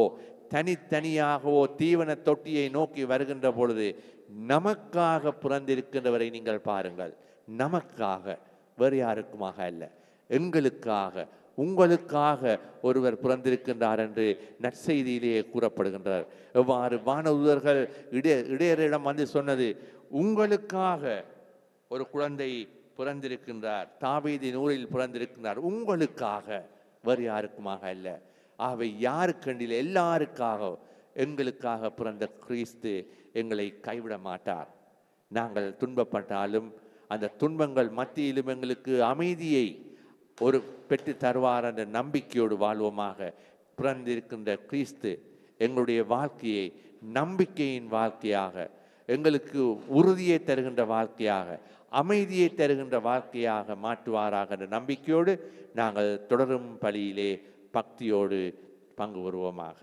தனித்தனியாகவோ தீவன தொட்டியை நோக்கி வருகின்ற பொழுது நமக்காக பிறந்திருக்கின்றவரை நீங்கள் பாருங்கள். நமக்காக, வேறு யாருக்குமாக அல்ல, எங்களுக்காக, உங்களுக்காக ஒருவர் பிறந்திருக்கின்றார் என்று நற்செய்தியிலேயே கூறப்படுகின்றார். எவ்வாறு வானதூதர்கள் இடையரிடம் வந்து சொன்னது, உங்களுக்காக ஒரு குழந்தை பிறந்திருக்கின்றார், தாவீதின் ஊரில் பிறந்திருக்கின்றார், உங்களுக்காக, வேறு யாருக்குமாக அல்ல. ஆகவே யாருக்கண்டில் எல்லாருக்காக, எங்களுக்காக பிறந்த கிறிஸ்து எங்களை கைவிட மாட்டார். நாங்கள் துன்பப்பட்டாலும் அந்த துன்பங்கள் மத்தியிலும் எங்களுக்கு அமைதியை ஒரு பெற்று தருவார் என்ற நம்பிக்கையோடு வாழ்வோமாக. பிறந்திருக்கின்ற கிறிஸ்து எங்களுடைய வாழ்க்கையை நம்பிக்கையின் வாழ்க்கையாக, எங்களுக்கு உறுதியை தருகின்ற வாழ்க்கையாக, அமைதியை தருகின்ற வாழ்க்கையாக மாற்றுவாராக என்ற நம்பிக்கையோடு நாங்கள் தொடரும் பலியிலே பக்தியோடு பங்கு வருவோமாக.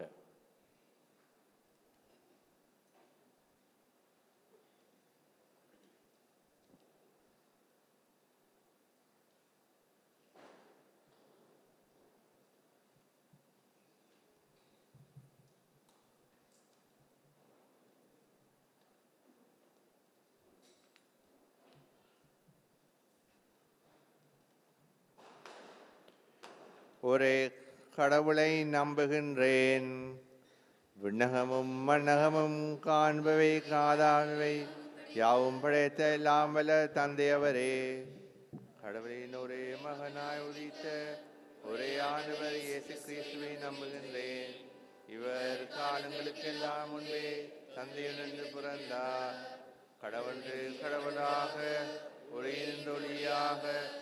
ஒரே கடவுளை நம்புகின்றேன். விண்ணகமும் மண்ணகமும் காண்பவை காதானவை யாவும் படைத்த எல்லாம் வல்ல தந்தையவரே, கடவுளின் ஒரே மகனாய் உதித்த ஒரே ஆண்டவர் இயேசு கிறிஸ்துவை நம்புகின்றேன். இவர் காலங்களுக்கெல்லாம் முன்பே தந்தையிலிருந்து பிறந்தார். கடவுளே கடவுளாக, ஒரே ஒளியாக,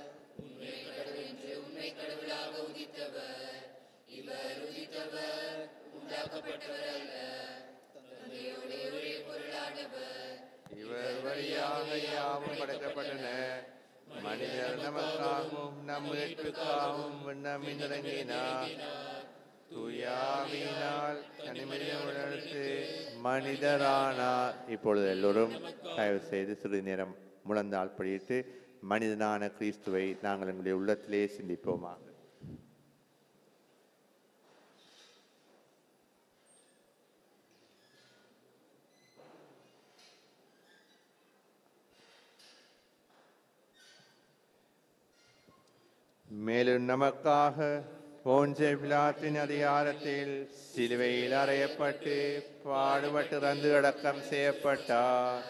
இவர் வழியாக யாவும் படைக்கப்பட்டன. மனிதர் நமக்காகவும் நம் மீட்புக்காகவும் விண்ணமின் இறங்கினார். தூயாவினால் தனிமனிதனுக்கு மனிதரானார். இப்பொழுது எல்லோரும் தயவு செய்து சிறிது நேரம் முழந்தால் படித்து மனிதனான கிறிஸ்துவை நாங்கள் எங்களுடைய உள்ளத்திலே சிந்திப்போமாக. மேலும் நமக்காக போன்சே பிலாத்தின் அதிகாரத்தில் சிலுவையில் அறையப்பட்டு பாடுபட்டு இறந்து அடக்கம் செய்யப்பட்டார்.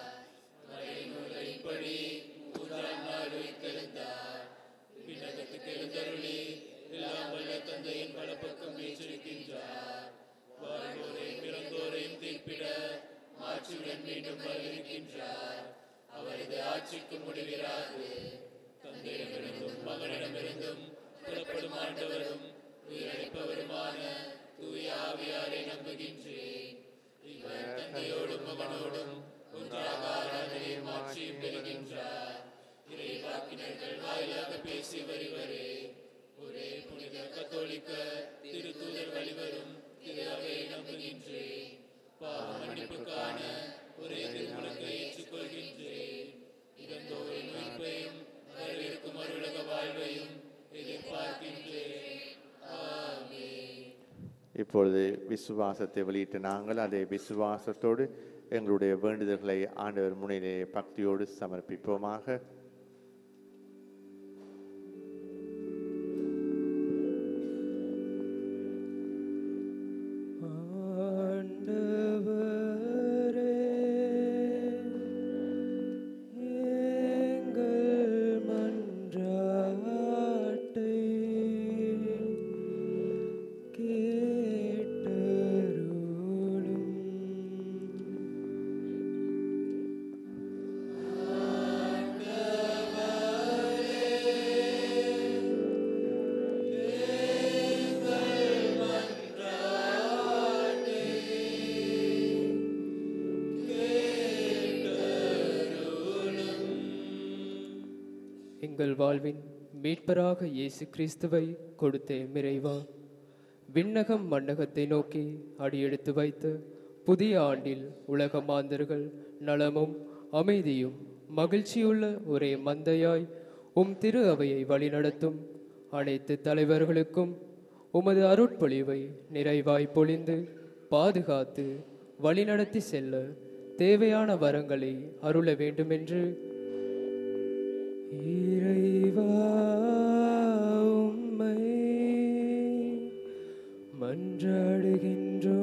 அவரது ஆட்சிக்கு முடிவிராது. தந்தையிடமிருந்தும் மகனிடமிருந்தும் புறப்படும் ஆண்டவரும் உயிரளிப்பவருமான தூய ஆவியாரை நம்புகின்றேன். இவர் தந்தையோடும் மகனோடும் ஒன்றாக ஆராதனையும் ஆட்சியும் பெறுகின்றார். இறைவாக்கினர்கள் வாயிலாக பேசி வருவரே. ஒரே புனித கத்தோலிக்க திருத்தூதர் வழிவரும் திரு அவையை நம்புகின்றேன். பாவ மன்னிப்புக்கான ஒரே திருமுழுக்கை ஏற்றுக்கொள்கின்றேன். இறந்தோரின் உயிர்ப்பையும் வரவிருக்கும் அருளக வாழ்வையும் எதிர்பார்க்கின்றேன். ஆமென். இப்பொழுது விசுவாசத்தை வெளியிட்ட நாங்கள் அதை விசுவாசத்தோடு எங்களுடைய வேண்டுதல்களை ஆண்டவர் முன்னிலே பக்தியோடு சமர்ப்பிப்போமாக. எங்கள் வாழ்வின் மீட்பராக இயேசு கிறிஸ்துவை கொடுத்த இறைவா, விண்ணகம் மண்ணகத்தை நோக்கி அடியெடுத்து வைத்து புதிய ஆண்டில் உலக மாந்தர்கள் நலமும் அமைதியும் மகிழ்ச்சியுள்ள ஒரே மந்தையாய் உம் திரு அவையை வழிநடத்தும் அனைத்து தலைவர்களுக்கும் உமது அருட்பொழிவை நிறைவாய் பொழிந்து பாதுகாத்து வழிநடத்தி செல்ல தேவையான வரங்களை அருள வேண்டுமென்று இறைவா உம்மை மன்றாடுகின்றோம்.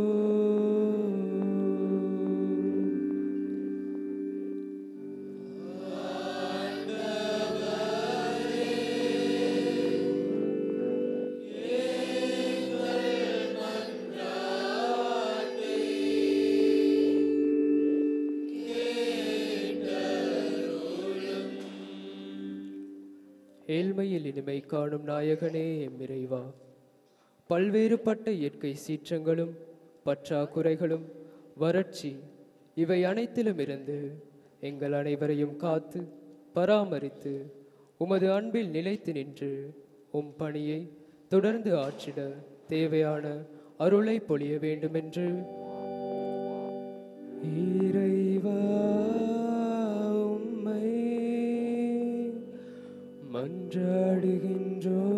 ஏழ்மையில் இனிமை காணும் நாயகனே எம் இறைவா, பல்வேறுபட்ட இயற்கை சீற்றங்களும் பற்றாக்குறைகளும் வறட்சி இவை அனைத்திலும் இருந்து எங்கள் அனைவரையும் காத்து பராமரித்து உமது அன்பில் நிலைத்து நின்று உம் பணியை தொடர்ந்து ஆற்றிட தேவையான அருளை பொழிய வேண்டுமென்று இறைவா உம்மை மன்றாடுகின்றோம்.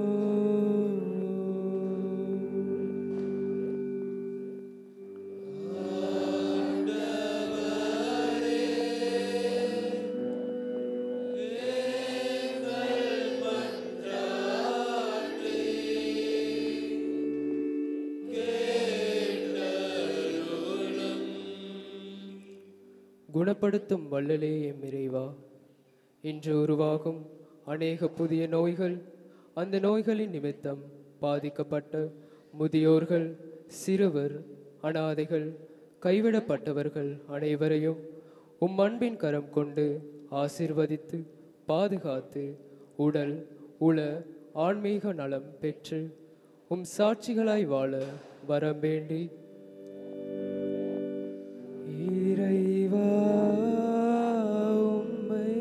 குணப்படுத்தும் வல்லலே எம் இறைவா, இன்று உருவாகும் அநேக புதிய நோய்கள், அந்த நோய்களின் நிமித்தம் பாதிக்கப்பட்ட முதியோர்கள், சிறுவர், அனாதைகள், கைவிடப்பட்டவர்கள் அனைவரையும் உம் அன்பின் கரம் கொண்டு ஆசீர்வதித்து பாதுகாத்து உடல் உள ஆன்மீக நலம் பெற்று உம் சாட்சிகளாய் வாழ வரம் வேண்டி இறைவா உம்மை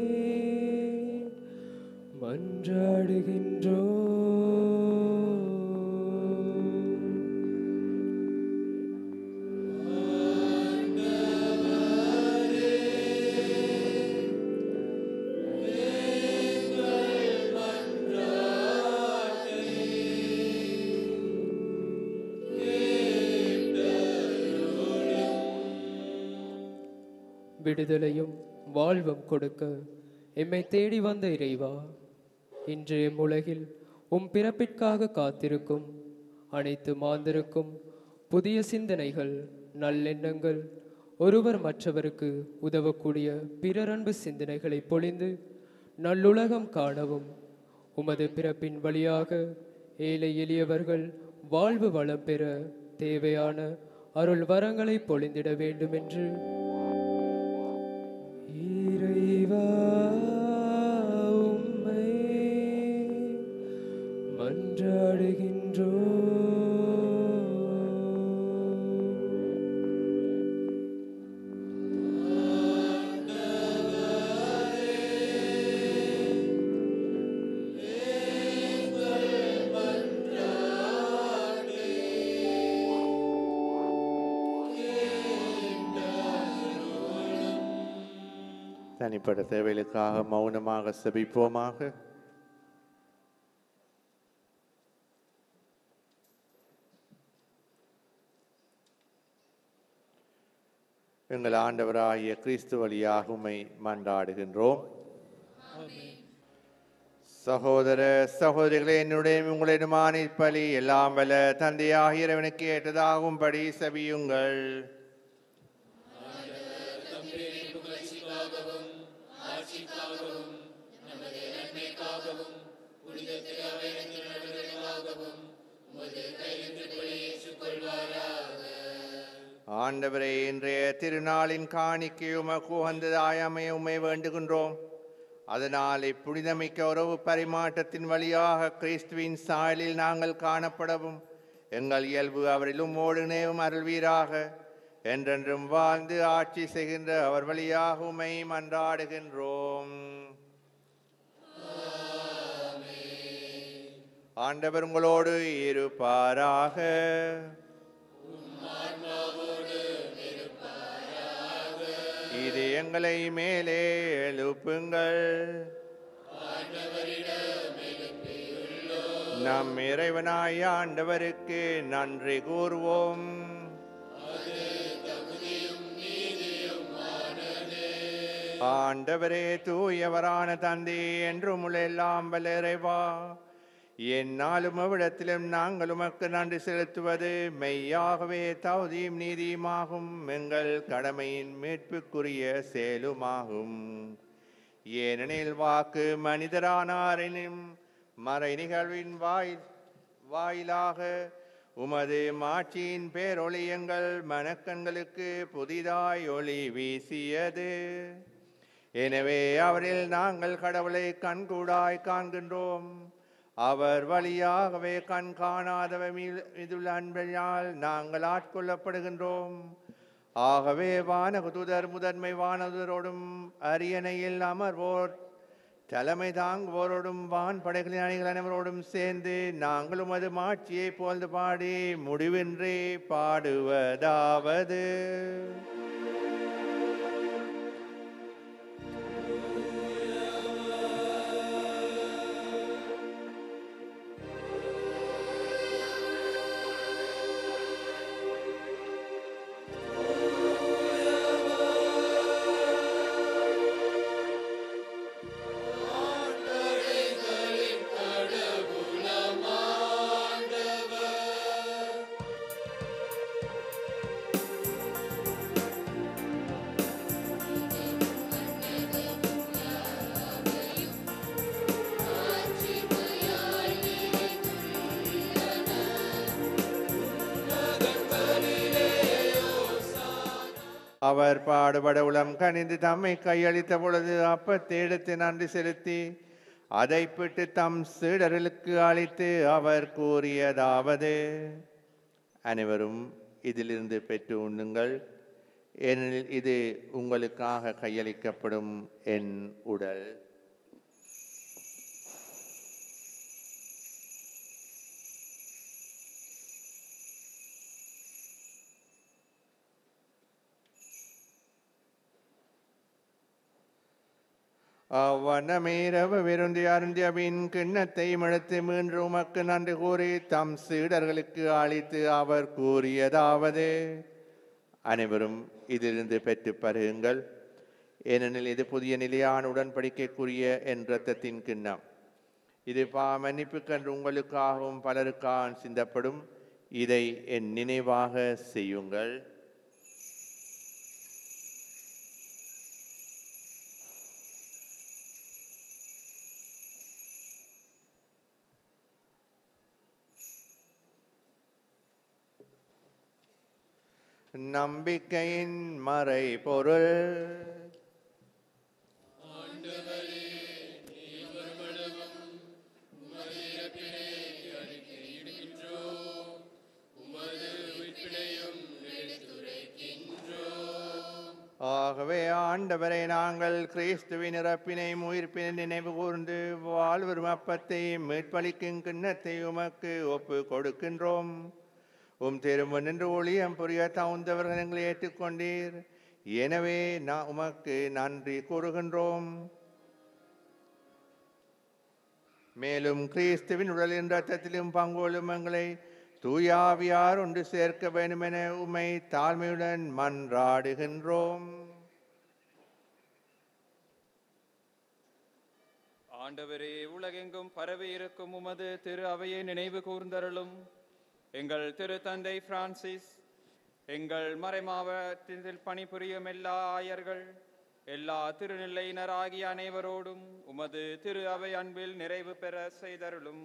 மன்றாடுகின்றோம். விடுதலையும் வாழ்வும் கொடுக்க எம்மை தேடி வந்த இறைவா, இன்று எம் உலகில் உம் பிறப்பிற்காக காத்திருக்கும் அனைத்து மாந்தருக்கும் புதிய சிந்தனைகள், நல்லெண்ணங்கள், ஒருவர் மற்றவருக்கு உதவக்கூடிய பிறரன்பு சிந்தனைகளை பொழிந்து நல்லுலகம் காணவும் உமது பிறப்பின் வழியாக ஏழை எளியவர்கள் வாழ்வு வளம் பெற தேவையான அருள் வரங்களை பொழிந்திட வேண்டுமென்று இறைவா உம்மை மன்றாடுகின்றோம். தனிப்பட்ட தேவைகளுக்காக மௌனமாக செபிப்போமாக. எங்கள் ஆண்டவராகிய கிறிஸ்து வழியாக உம்மை மன்றாடுகின்றோம். சகோதர சகோதரிகளே, என்னுடைய உங்களிடமான இப்பலி எல்லாம் வல்ல தந்தையாகிய இறைவனுக்கு ஏற்றதாகும்படி செபியுங்கள். ஆண்டவரே, இன்றைய திருநாளின் காணிக்கை உமக்கு உகந்ததாய் அமைய உம்மை வேண்டுகின்றோம். அதனால் இப்புனிதமிக்க உறவு பரிமாற்றத்தின் வழியாக கிறிஸ்துவின் சாயலில் நாங்கள் காணப்படவும் எங்கள் இயல்பு அவரிலும் ஓடுநேவும் அருள்வீராக. என்றென்றும் வாழ்ந்து ஆட்சி செய்கின்ற அவர் வழியாக உம்மை மன்றாடுகின்றோம். ஆண்டவர் உங்களோடு இருப்பாராக. இது எங்களை மேலே எழுப்புங்கள். நம் இறைவனாய் ஆண்டவருக்கு நன்றி கூறுவோம். ஆண்டவரே தூயவரான தந்தை என்றும் எல்லாம் வல்ல இறைவா, எந்நாளும் அவ்விடத்திலும் நாங்கள் உமக்கு நன்றி செலுத்துவது மெய்யாகவே தகுதியும் நீதியுமாகும், எங்கள் கடமையின் மீட்புக்குரிய செயலுமாகும். ஏனெனில் வாக்கு மனிதரானாரினும் மறை நிகழ்வின் வாயிலாக உமது மாட்சியின் பேரொளி எங்கள் மனக்கண்களுக்கு புதிதாய் ஒளி வீசியது. எனவே அவரில் நாங்கள் கடவுளை கண்கூடாய் காண்கின்றோம். அவர் வழியாகவே கண் காணாதவர் மீதுள்ள அன்பினால் நாங்கள் ஆட்கொள்ளப்படுகின்றோம். ஆகவே வானகுதூதர் முதன்மை வானதுதரோடும் அரியணையில் அமர்வோர் தலைமை தாங்குவோரோடும் வான் படைகளின் அணிகள் அனைவரோடும் சேர்ந்து நாங்களும் அது மாட்சியை போல்ந்து பாடி முடிவின்றி பாடுவதாவது: அவர் பாடுபட உளம் கனிந்து தம்மை கையளித்த பொழுது அப்பத்தை எடுத்து நன்றி செலுத்தி அதை பிட்டு தம் சீடர்களுக்கு அளித்து அவர் கூறியதாவது: அனைவரும் இதிலிருந்து பெற்று உண்ணுங்கள், ஏனெனில் இது உங்களுக்காக கையளிக்கப்படும் என் உடல். அவ்வண்ணமேரவ விருந்தி அருந்திய பின் கிண்ணத்தை எடுத்து மீண்டும் உமக்கு நன்றி கூறி தம் சீடர்களுக்கு அளித்து அவர் கூறியதாவது: அனைவரும் இதிலிருந்து பெற்று பருகுங்கள், ஏனெனில் இது புதிய நிலையான உடன்படிக்கைக்குரிய என் இரத்தத்தின் கிண்ணம். இது மன்னிப்புக்கென்று உங்களுக்காகவும் பலருக்காக சிந்தப்படும். இதை என் நினைவாக செய்யுங்கள். நம்பிக்கையின் மறை பொருள். ஆகவே ஆண்டவரை நாங்கள் கிறிஸ்துவின் இறப்பினை உயிர்ப்பினை நினைவு கூர்ந்து வாழ்வரும் அப்பத்தை மீட்பளிக்கும் கிண்ணத்தை உமக்கு ஒப்பு கொடுக்கின்றோம். திரும்ப நின்று ஒளியம் புரிய தகுந்தவர்கள் எங்களை ஏற்றுக்கொண்டீர். எனவே உமக்கு நன்றி கூறுகின்றோம். மேலும் கிறிஸ்துவின் உடலின் இரத்தத்திலும் பங்கோலும் எங்களை தூயாவியார் ஒன்று சேர்க்க வேண்டும் என உம்மை தாழ்மையுடன் மன்றாடுகின்றோம். ஆண்டவரே, உலகெங்கும் பரவி இருக்கும் உமது திரு அவையை நினைவு கூர்ந்தருளும். எங்கள் திரு தந்தை பிரான்சிஸ், எங்கள் மறைமாவட்டத்தில் பணிபுரியும் எல்லா ஆயர்கள், எல்லா திருநிலையினராகிய அனைவரோடும் உமது திரு அவை அன்பில் நிறைவு பெற செய்தருளும்.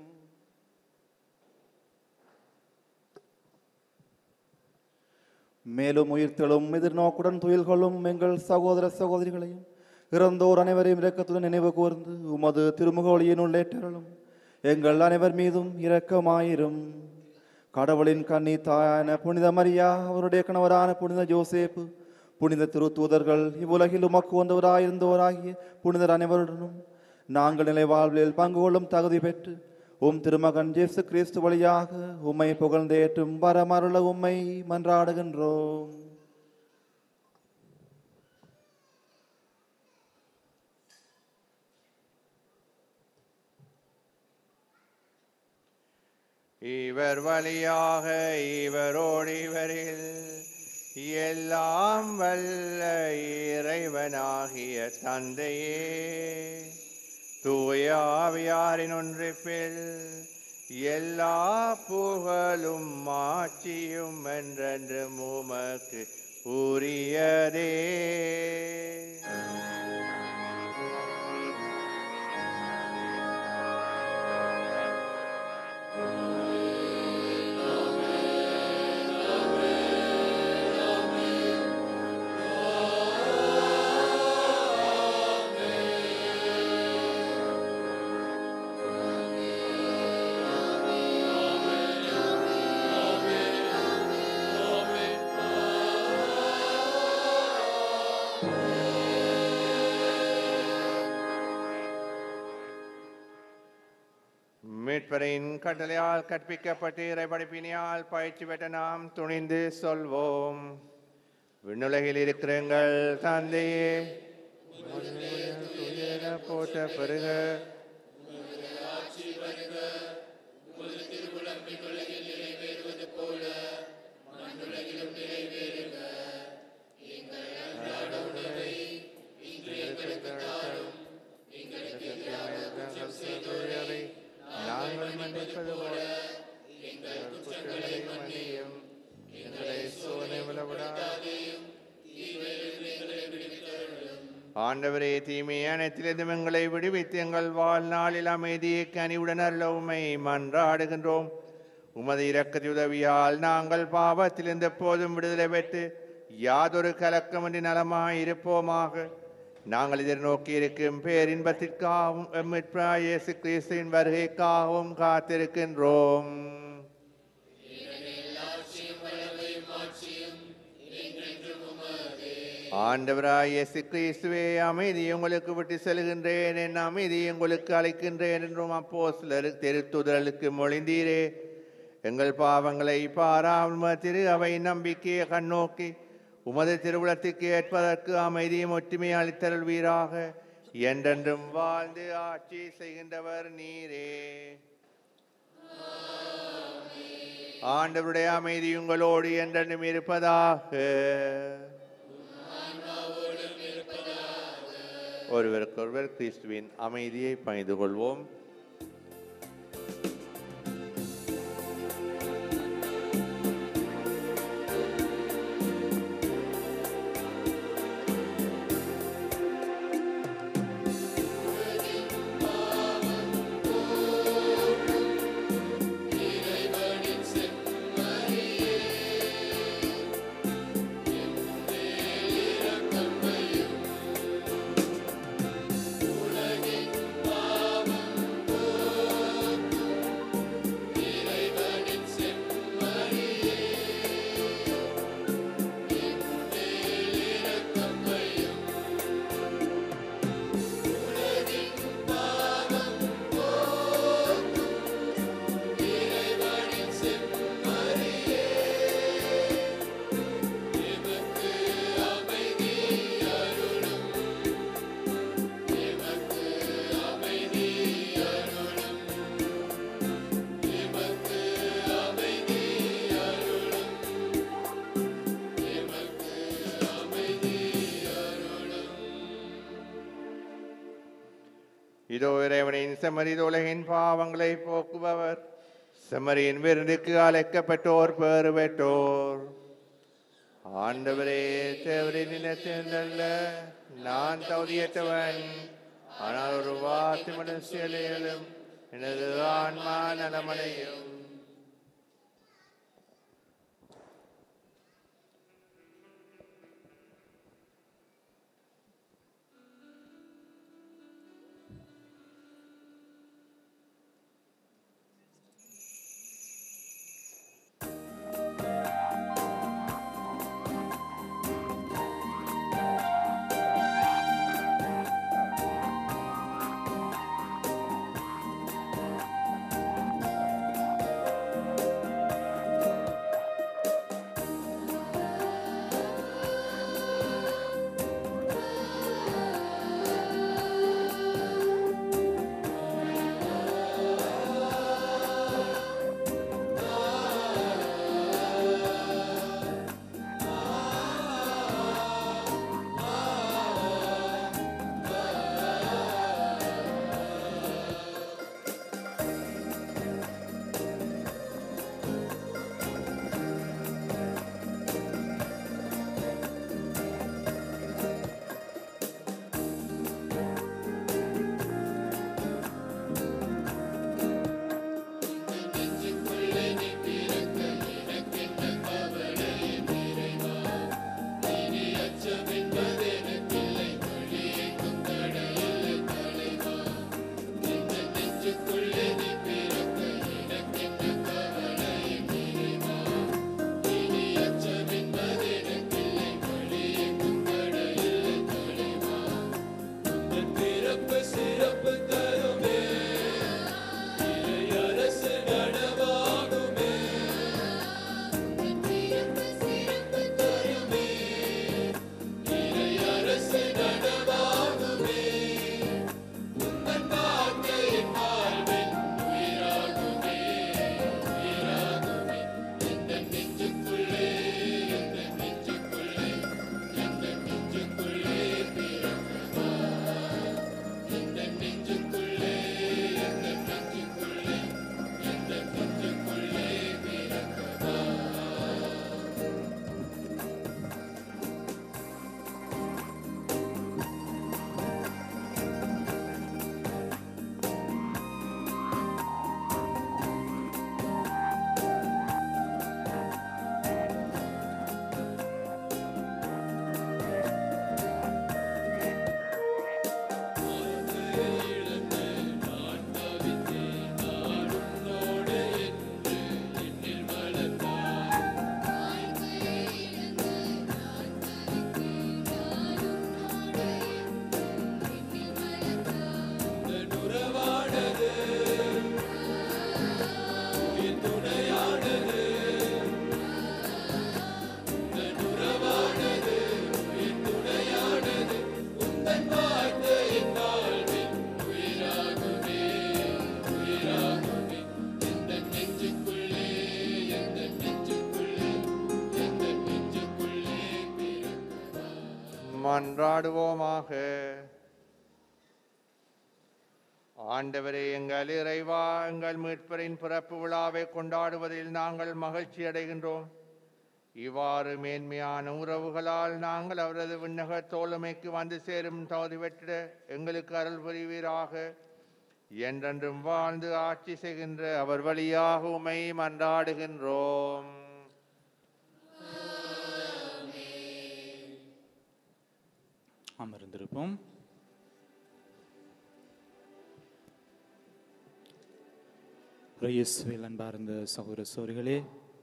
மேலும் உயிர்த்தெழும் எதிர்நோக்குடன் துயில் கொள்ளும் எங்கள் சகோதர சகோதரிகளையும் இறந்தோர் அனைவரையும் இரக்கத்துடன் நினைவு கூர்ந்து உமது திருமுக ஒளியின் உள்ளேற்றருளும். எங்கள் அனைவர் மீதும் இரக்கமாயிரும். கடவுளின் கன்னி தாயான புனித மரியா, அவருடைய கணவரான புனித ஜோசேப்பு, புனித திருத்தூதர்கள், இவ்வுலகில் உமக்கு வந்தவராயிருந்தோராகிய புனிதர் அனைவருடனும் நாங்கள் நிலை வாழ்வில் பங்கு கொள்ளும் தகுதி பெற்று திருமகன் இயேசு கிறிஸ்து வழியாக உம்மை புகழ்ந்தேற்றும் வரமருள உம்மை மன்றாடுகின்றோம். இவர் வழியாக இவரோடு இவரில் எல்லாம் வல்ல இறைவனாகிய தந்தையே, தூய ஆவியாரின் ஒன்றிப்பில் எல்லா புகழும் மாட்சியும் என்றென்றும் உமக்கு உரியதே. மீட்பரின் கட்டளையால் கற்பிக்கப்பட்டு இறைபடிப்பினியால் பயிற்சி பெற்ற நாம் துணிந்து சொல்வோம். விண்ணுலகில் இருக்கிற எங்கள் தந்தையே, போட்ட பெருக நாங்கள் மன்னிப்பது போல எங்கள் குற்றங்களை மன்னியும், எங்களை சோதனை விடவிடாதேயும். ஆண்டவரே, தீமை அனைத்திலிருந்தும் எங்களை விடுவித்து எங்கள் வாழ்நாளில் அமைதியை கனிவுடன் அருள உம்மை மன்றாடுகின்றோம். உமது இரக்கத்தை உதவியால் நாங்கள் பாவத்திலிருந்து எப்போதும் விடுதலை பெற்று யாதொரு கலக்கமின்றி நலமாய் இருப்போமாக. நாங்கள் எதிர்நோக்கி இருக்கும் பேரின்பத்திற்காகவும் இயேசு கிறிஸ்துவின் வருகைக்காகவும் காத்திருக்கின்றோம். ஆண்டவராய் இயேசு கிறிஸ்துவே, அமைதி உங்களுக்கு விட்டு செல்கின்றேன், என் அமைதி உங்களுக்கு அளிக்கின்றேன் என்றும் அப்போஸ்தலர் திருத்துதலுக்கு மொழிந்தீரே. எங்கள் பாவங்களை பாராமல் திரு அவை நம்பிக்கையை கண்ணோக்கி உமது திருவுளத்துக்கு ஏற்பதற்கு அமைதியும் ஒற்றுமையை அளித்தருள்வீராக. என்றென்றும் வாழ்ந்து ஆட்சி செய்கின்றவர் நீரே. ஆண்டவருடைய அமைதி உங்களோடு என்றென்றும் இருப்பதாக. ஒருவருக்கொருவர் கிறிஸ்துவின் அமைதியை பகிர்ந்து கொள்வோம். இதோ இறைவனின் செம்மறி உலகின் பாவங்களை போக்குபவர். செம்மறியின் விருந்துக்கு அழைக்கப்பட்டோர் பேறு பெற்றோர். ஆண்டவரே, தேவரின் நிலத்திருந்தல்ல நான் தகுதியற்றவன், ஆனால் ஒரு வார்த்தை மனுஷியலும் எனது ஆன்மா நலமடையும். மன்றாடுவோமாக. ஆண்டவரே, எங்கள் இறைவா, எங்கள் மீட்பரின் பிறப்பு விழாவை கொண்டாடுவதில் நாங்கள் மகிழ்ச்சி அடைகின்றோம். இவ்வாறு மேன்மையான உறவுகளால் நாங்கள் அவரது விண்ணக தோழமைக்கு வந்து சேரும் தகுதி பெற்ற எங்களுக்கு அருள் புரிவீராக. என்றென்றும் வாழ்ந்து ஆட்சி செய்கின்ற அவர் வழியாக உம்மை மன்றாடுகின்றோம். அமர்ந்திருப்போம். இயேசுவில் அன்பார்ந்த சகோதர சகோதரிகளே,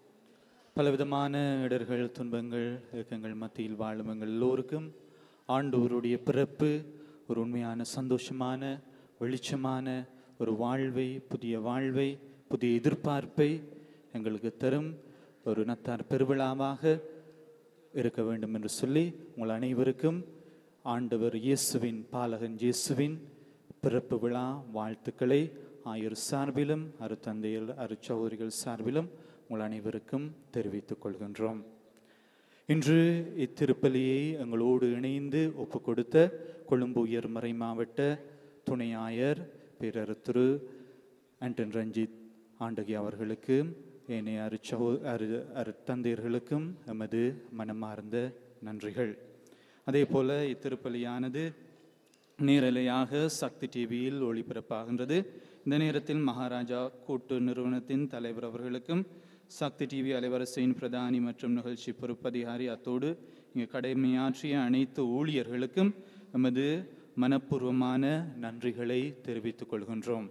பலவிதமான இடர்கள், துன்பங்கள், இயக்கங்கள் மத்தியில் வாழும் எங்கள் எல்லோருக்கும் ஆண்டவருடைய பிறப்பு ஒரு உண்மையான சந்தோஷமான வெளிச்சமான ஒரு வாழ்வை, புதிய வாழ்வை, புதிய எதிர்பார்ப்பை எங்களுக்கு தரும் ஒரு நத்தார் பெருவிழாவாக இருக்க வேண்டும் என்று சொல்லி உங்கள் அனைவருக்கும் ஆண்டவர் இயேசுவின் பாலகன் இயேசுவின் பிறப்பு விழா வாழ்த்துக்களை ஆயர் சார்பிலும் அருத்தந்தையர் அருச்சகோதரிகள் சார்பிலும் உங்கள் அனைவருக்கும் தெரிவித்துக் கொள்கின்றோம். இன்று இத்திருப்பலியை எங்களோடு இணைந்து ஒப்புக் கொடுத்த கொழும்பு உயர் மறை மாவட்ட துணை ஆயர் பேரர் திரு ஆண்டன் ரஞ்சித் ஆண்டகி அவர்களுக்கு, ஏனைய அருத்தந்தையர்களுக்கும் எமது மனமார்ந்த நன்றிகள். அதே போல இத்திருப்பலியானது நேரலையாக சக்தி டிவியில் ஒளிபரப்பாகின்றது. இந்த நேரத்தில் மகாராஜா கூட்டு நிறுவனத்தின் தலைவர் அவர்களுக்கும் சக்தி டிவி அலைவரிசையின் பிரதானி மற்றும் நிகழ்ச்சி பொறுப்பதிகாரி அத்தோடு இங்கு கடமையாற்றிய அனைத்து ஊழியர்களுக்கும் எமது மனப்பூர்வமான நன்றிகளை தெரிவித்துக் கொள்கின்றோம்.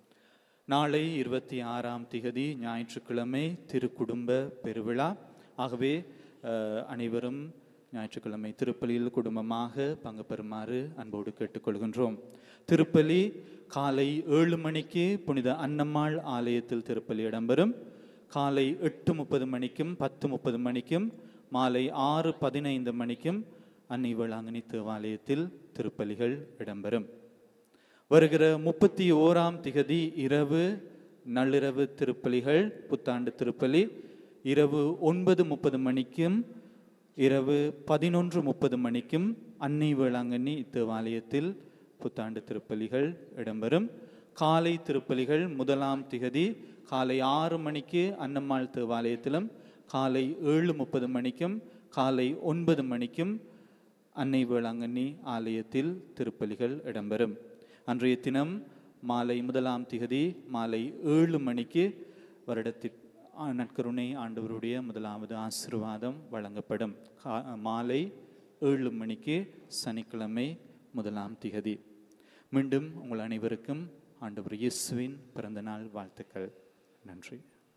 நாளை 26ஆம் திகதி ஞாயிற்றுக்கிழமை திருக்குடும்ப பெருவிழா. ஆகவே அனைவரும் ஞாயிற்றுக்கிழமை திருப்பலியில் குடும்பமாக பங்கு பெறுமாறு அன்போடு கேட்டுக்கொள்கின்றோம். திருப்பலி காலை 7 மணிக்கு புனித அன்னம்மாள் ஆலயத்தில் திருப்பலி இடம்பெறும். காலை 8:30 மணிக்கும் 10:30 மணிக்கும் மாலை 6:15 மணிக்கும் அன்னை வேளாங்கண்ணி தேவாலயத்தில் திருப்பலிகள் இடம்பெறும். வருகிற 31ஆம் திகதி இரவு நள்ளிரவு திருப்பலிகள், புத்தாண்டு திருப்பலி இரவு 9:30 மணிக்கும் இரவு 11:30 மணிக்கும் அன்னை வேளாங்கண்ணி தேவாலயத்தில் புத்தாண்டு திருப்பலிகள் இடம்பெறும். காலை திருப்பலிகள் 1ஆம் திகதி காலை 6 மணிக்கு அன்னம்மாள் தேவாலயத்திலும், காலை 7:30 மணிக்கும் காலை 9 மணிக்கும் அன்னை வேளாங்கண்ணி ஆலயத்தில் திருப்பலிகள் இடம்பெறும். அன்றைய தினம் மாலை 1ஆம் திகதி மாலை 7 மணிக்கு வருடத்திற்கு நற்கருணை ஆண்டவருடைய முதலாவது ஆசீர்வாதம் வழங்கப்படும். மாலை 7 மணிக்கு சனிக்கிழமை 1ஆம் திகதி. மீண்டும் உங்கள் அனைவருக்கும் ஆண்டவர் இயேசுவின் பிறந்த நாள் வாழ்த்துக்கள். நன்றி.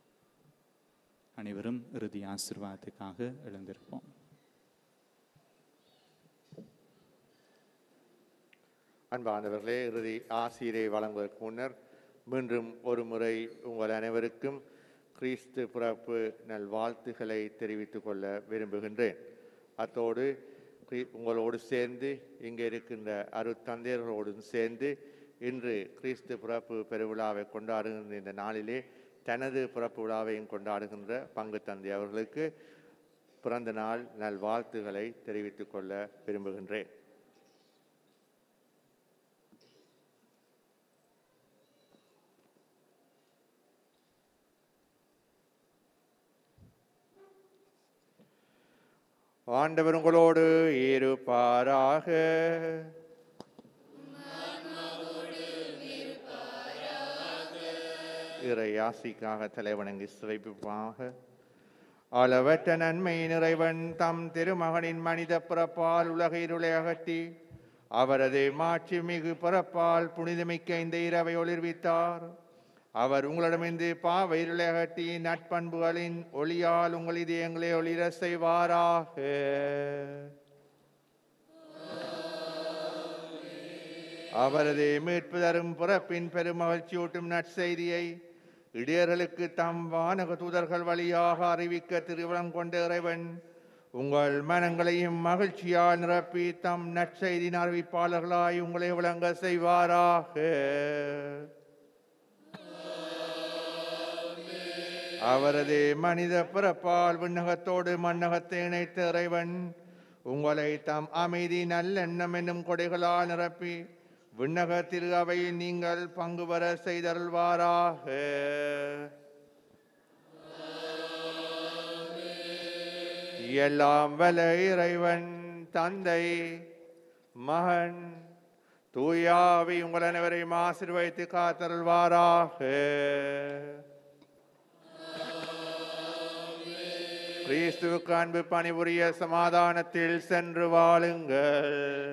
அனைவரும் இறுதி ஆசீர்வாதத்துக்காக எழுந்திருப்போம். அன்பானவர்களே, இறுதி ஆசிரை வழங்குவதற்கு முன்னர் மீண்டும் ஒரு முறை உங்கள் அனைவருக்கும் கிறிஸ்து பிறப்பு நல்வாழ்த்துக்களை தெரிவித்துக் கொள்ள விரும்புகின்றேன். அத்தோடு உங்களோடு சேர்ந்து இங்கே இருக்கின்ற அருத்தந்தையர்களோடும் சேர்ந்து இன்று கிறிஸ்து பிறப்பு பெருவிழாவை கொண்டாடுகின்ற இந்த நாளிலே தனது பிறப்பு விழாவையும் கொண்டாடுகின்ற பங்கு தந்தை அவர்களுக்கு பிறந்த நாள் நல்வாழ்த்துக்களை தெரிவித்துக் கொள்ள விரும்புகின்றேன். ஆண்டவர் உங்களோடு இருப்பாராக. இறை ஆசிக்காக தலைவணங்கி சிறைப்பிப்பாக. அளவற்ற நன்மை நிறைவன் தம் திருமகனின் மனித பிறப்பால் உலக இருளை அகற்றி அவரது மாட்சி மிகு பிறப்பால் புனிதமிக்க இந்த இரவை ஒளிர்வித்தார். அவர் உங்களிடமிருந்து பாவ இருளை அகற்றி நட்பண்புகளின் ஒளியால் உங்கள் இதயங்களை ஒளிர செய்வாராக. அவரது மீட்பு தரும் பிறப்பின் பெருமகிழ்ச்சியூட்டும் நற்செய்தியை இடையர்களுக்கு தம் வானக தூதர்கள் வழியாக அறிவிக்க திருவிழம் கொண்ட இறைவன் உங்கள் மனங்களையும் மகிழ்ச்சியால் நிரப்பி தம் நற்செய்தியின் அறிவிப்பாளர்களாய் உங்களை விளங்க செய்வாராக. அவரது மனித பிறப்பால் விண்ணகத்தோடு மண்ணகத்தை இணைத்த இறைவன் உங்களை தாம் அமைதி நல்லெண்ணம் என்னும் கொடைகளால் நிரப்பி விண்ணகத்தில் அவை நீங்கள் பங்கு பெற செய்தருள்வாராக. எல்லாம் வல்ல இறைவன் தந்தை மகன் தூயாவி உங்கள் அனைவரையும் ஆசீர்வதித்து காத்தருள்வாராக. கிறிஸ்துவுக்கு அன்பு பணிபுரிய சமாதானத்தில் சென்று வாழுங்கள்.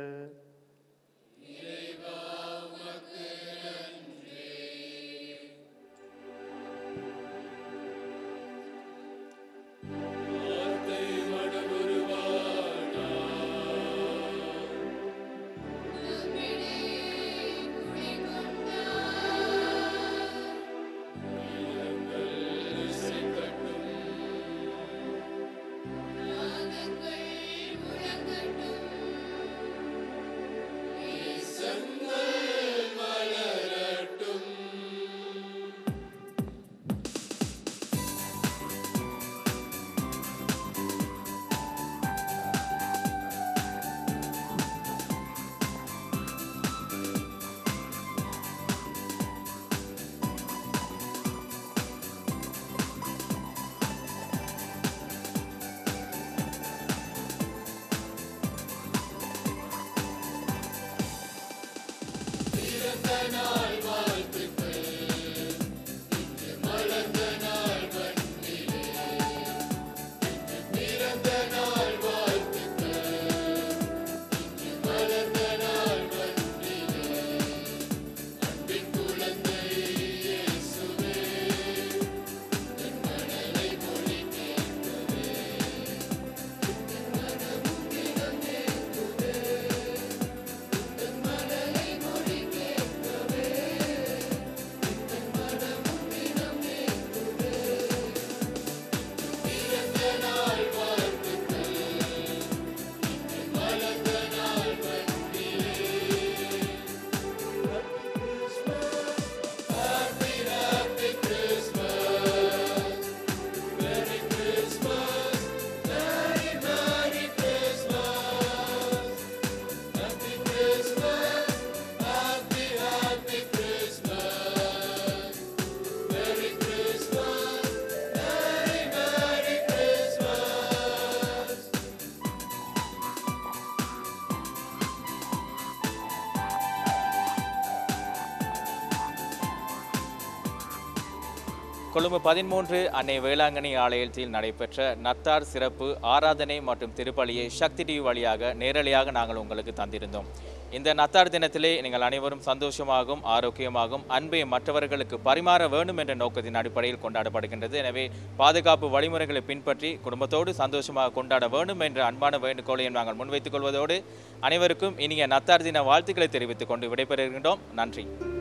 கொழும்பு 13 அன்னை வேளாங்கண்ணி ஆலயத்தில் நடைபெற்ற நத்தார் சிறப்பு ஆராதனை மற்றும் திருப்பலியை சக்தி டிவி வழியாக நேரலையாக நாங்கள் உங்களுக்கு தந்திருந்தோம். இந்த நத்தார் தினத்திலே நீங்கள் அனைவரும் சந்தோஷமாகவும் ஆரோக்கியமாகவும் அன்பை மற்றவர்களுக்கு பரிமாற வேண்டும் என்ற நோக்கத்தின் அடிப்படையில் கொண்டாடப்படுகின்றது. எனவே பாதுகாப்பு வழிமுறைகளை பின்பற்றி குடும்பத்தோடு சந்தோஷமாக கொண்டாட வேண்டும் என்ற அன்பான வேண்டுகோளையும் நாங்கள் முன்வைத்துக் கொள்வதோடு அனைவருக்கும் இனிய நத்தார் தின வாழ்த்துக்களை தெரிவித்துக் கொண்டு விடைபெறுகின்றோம். நன்றி.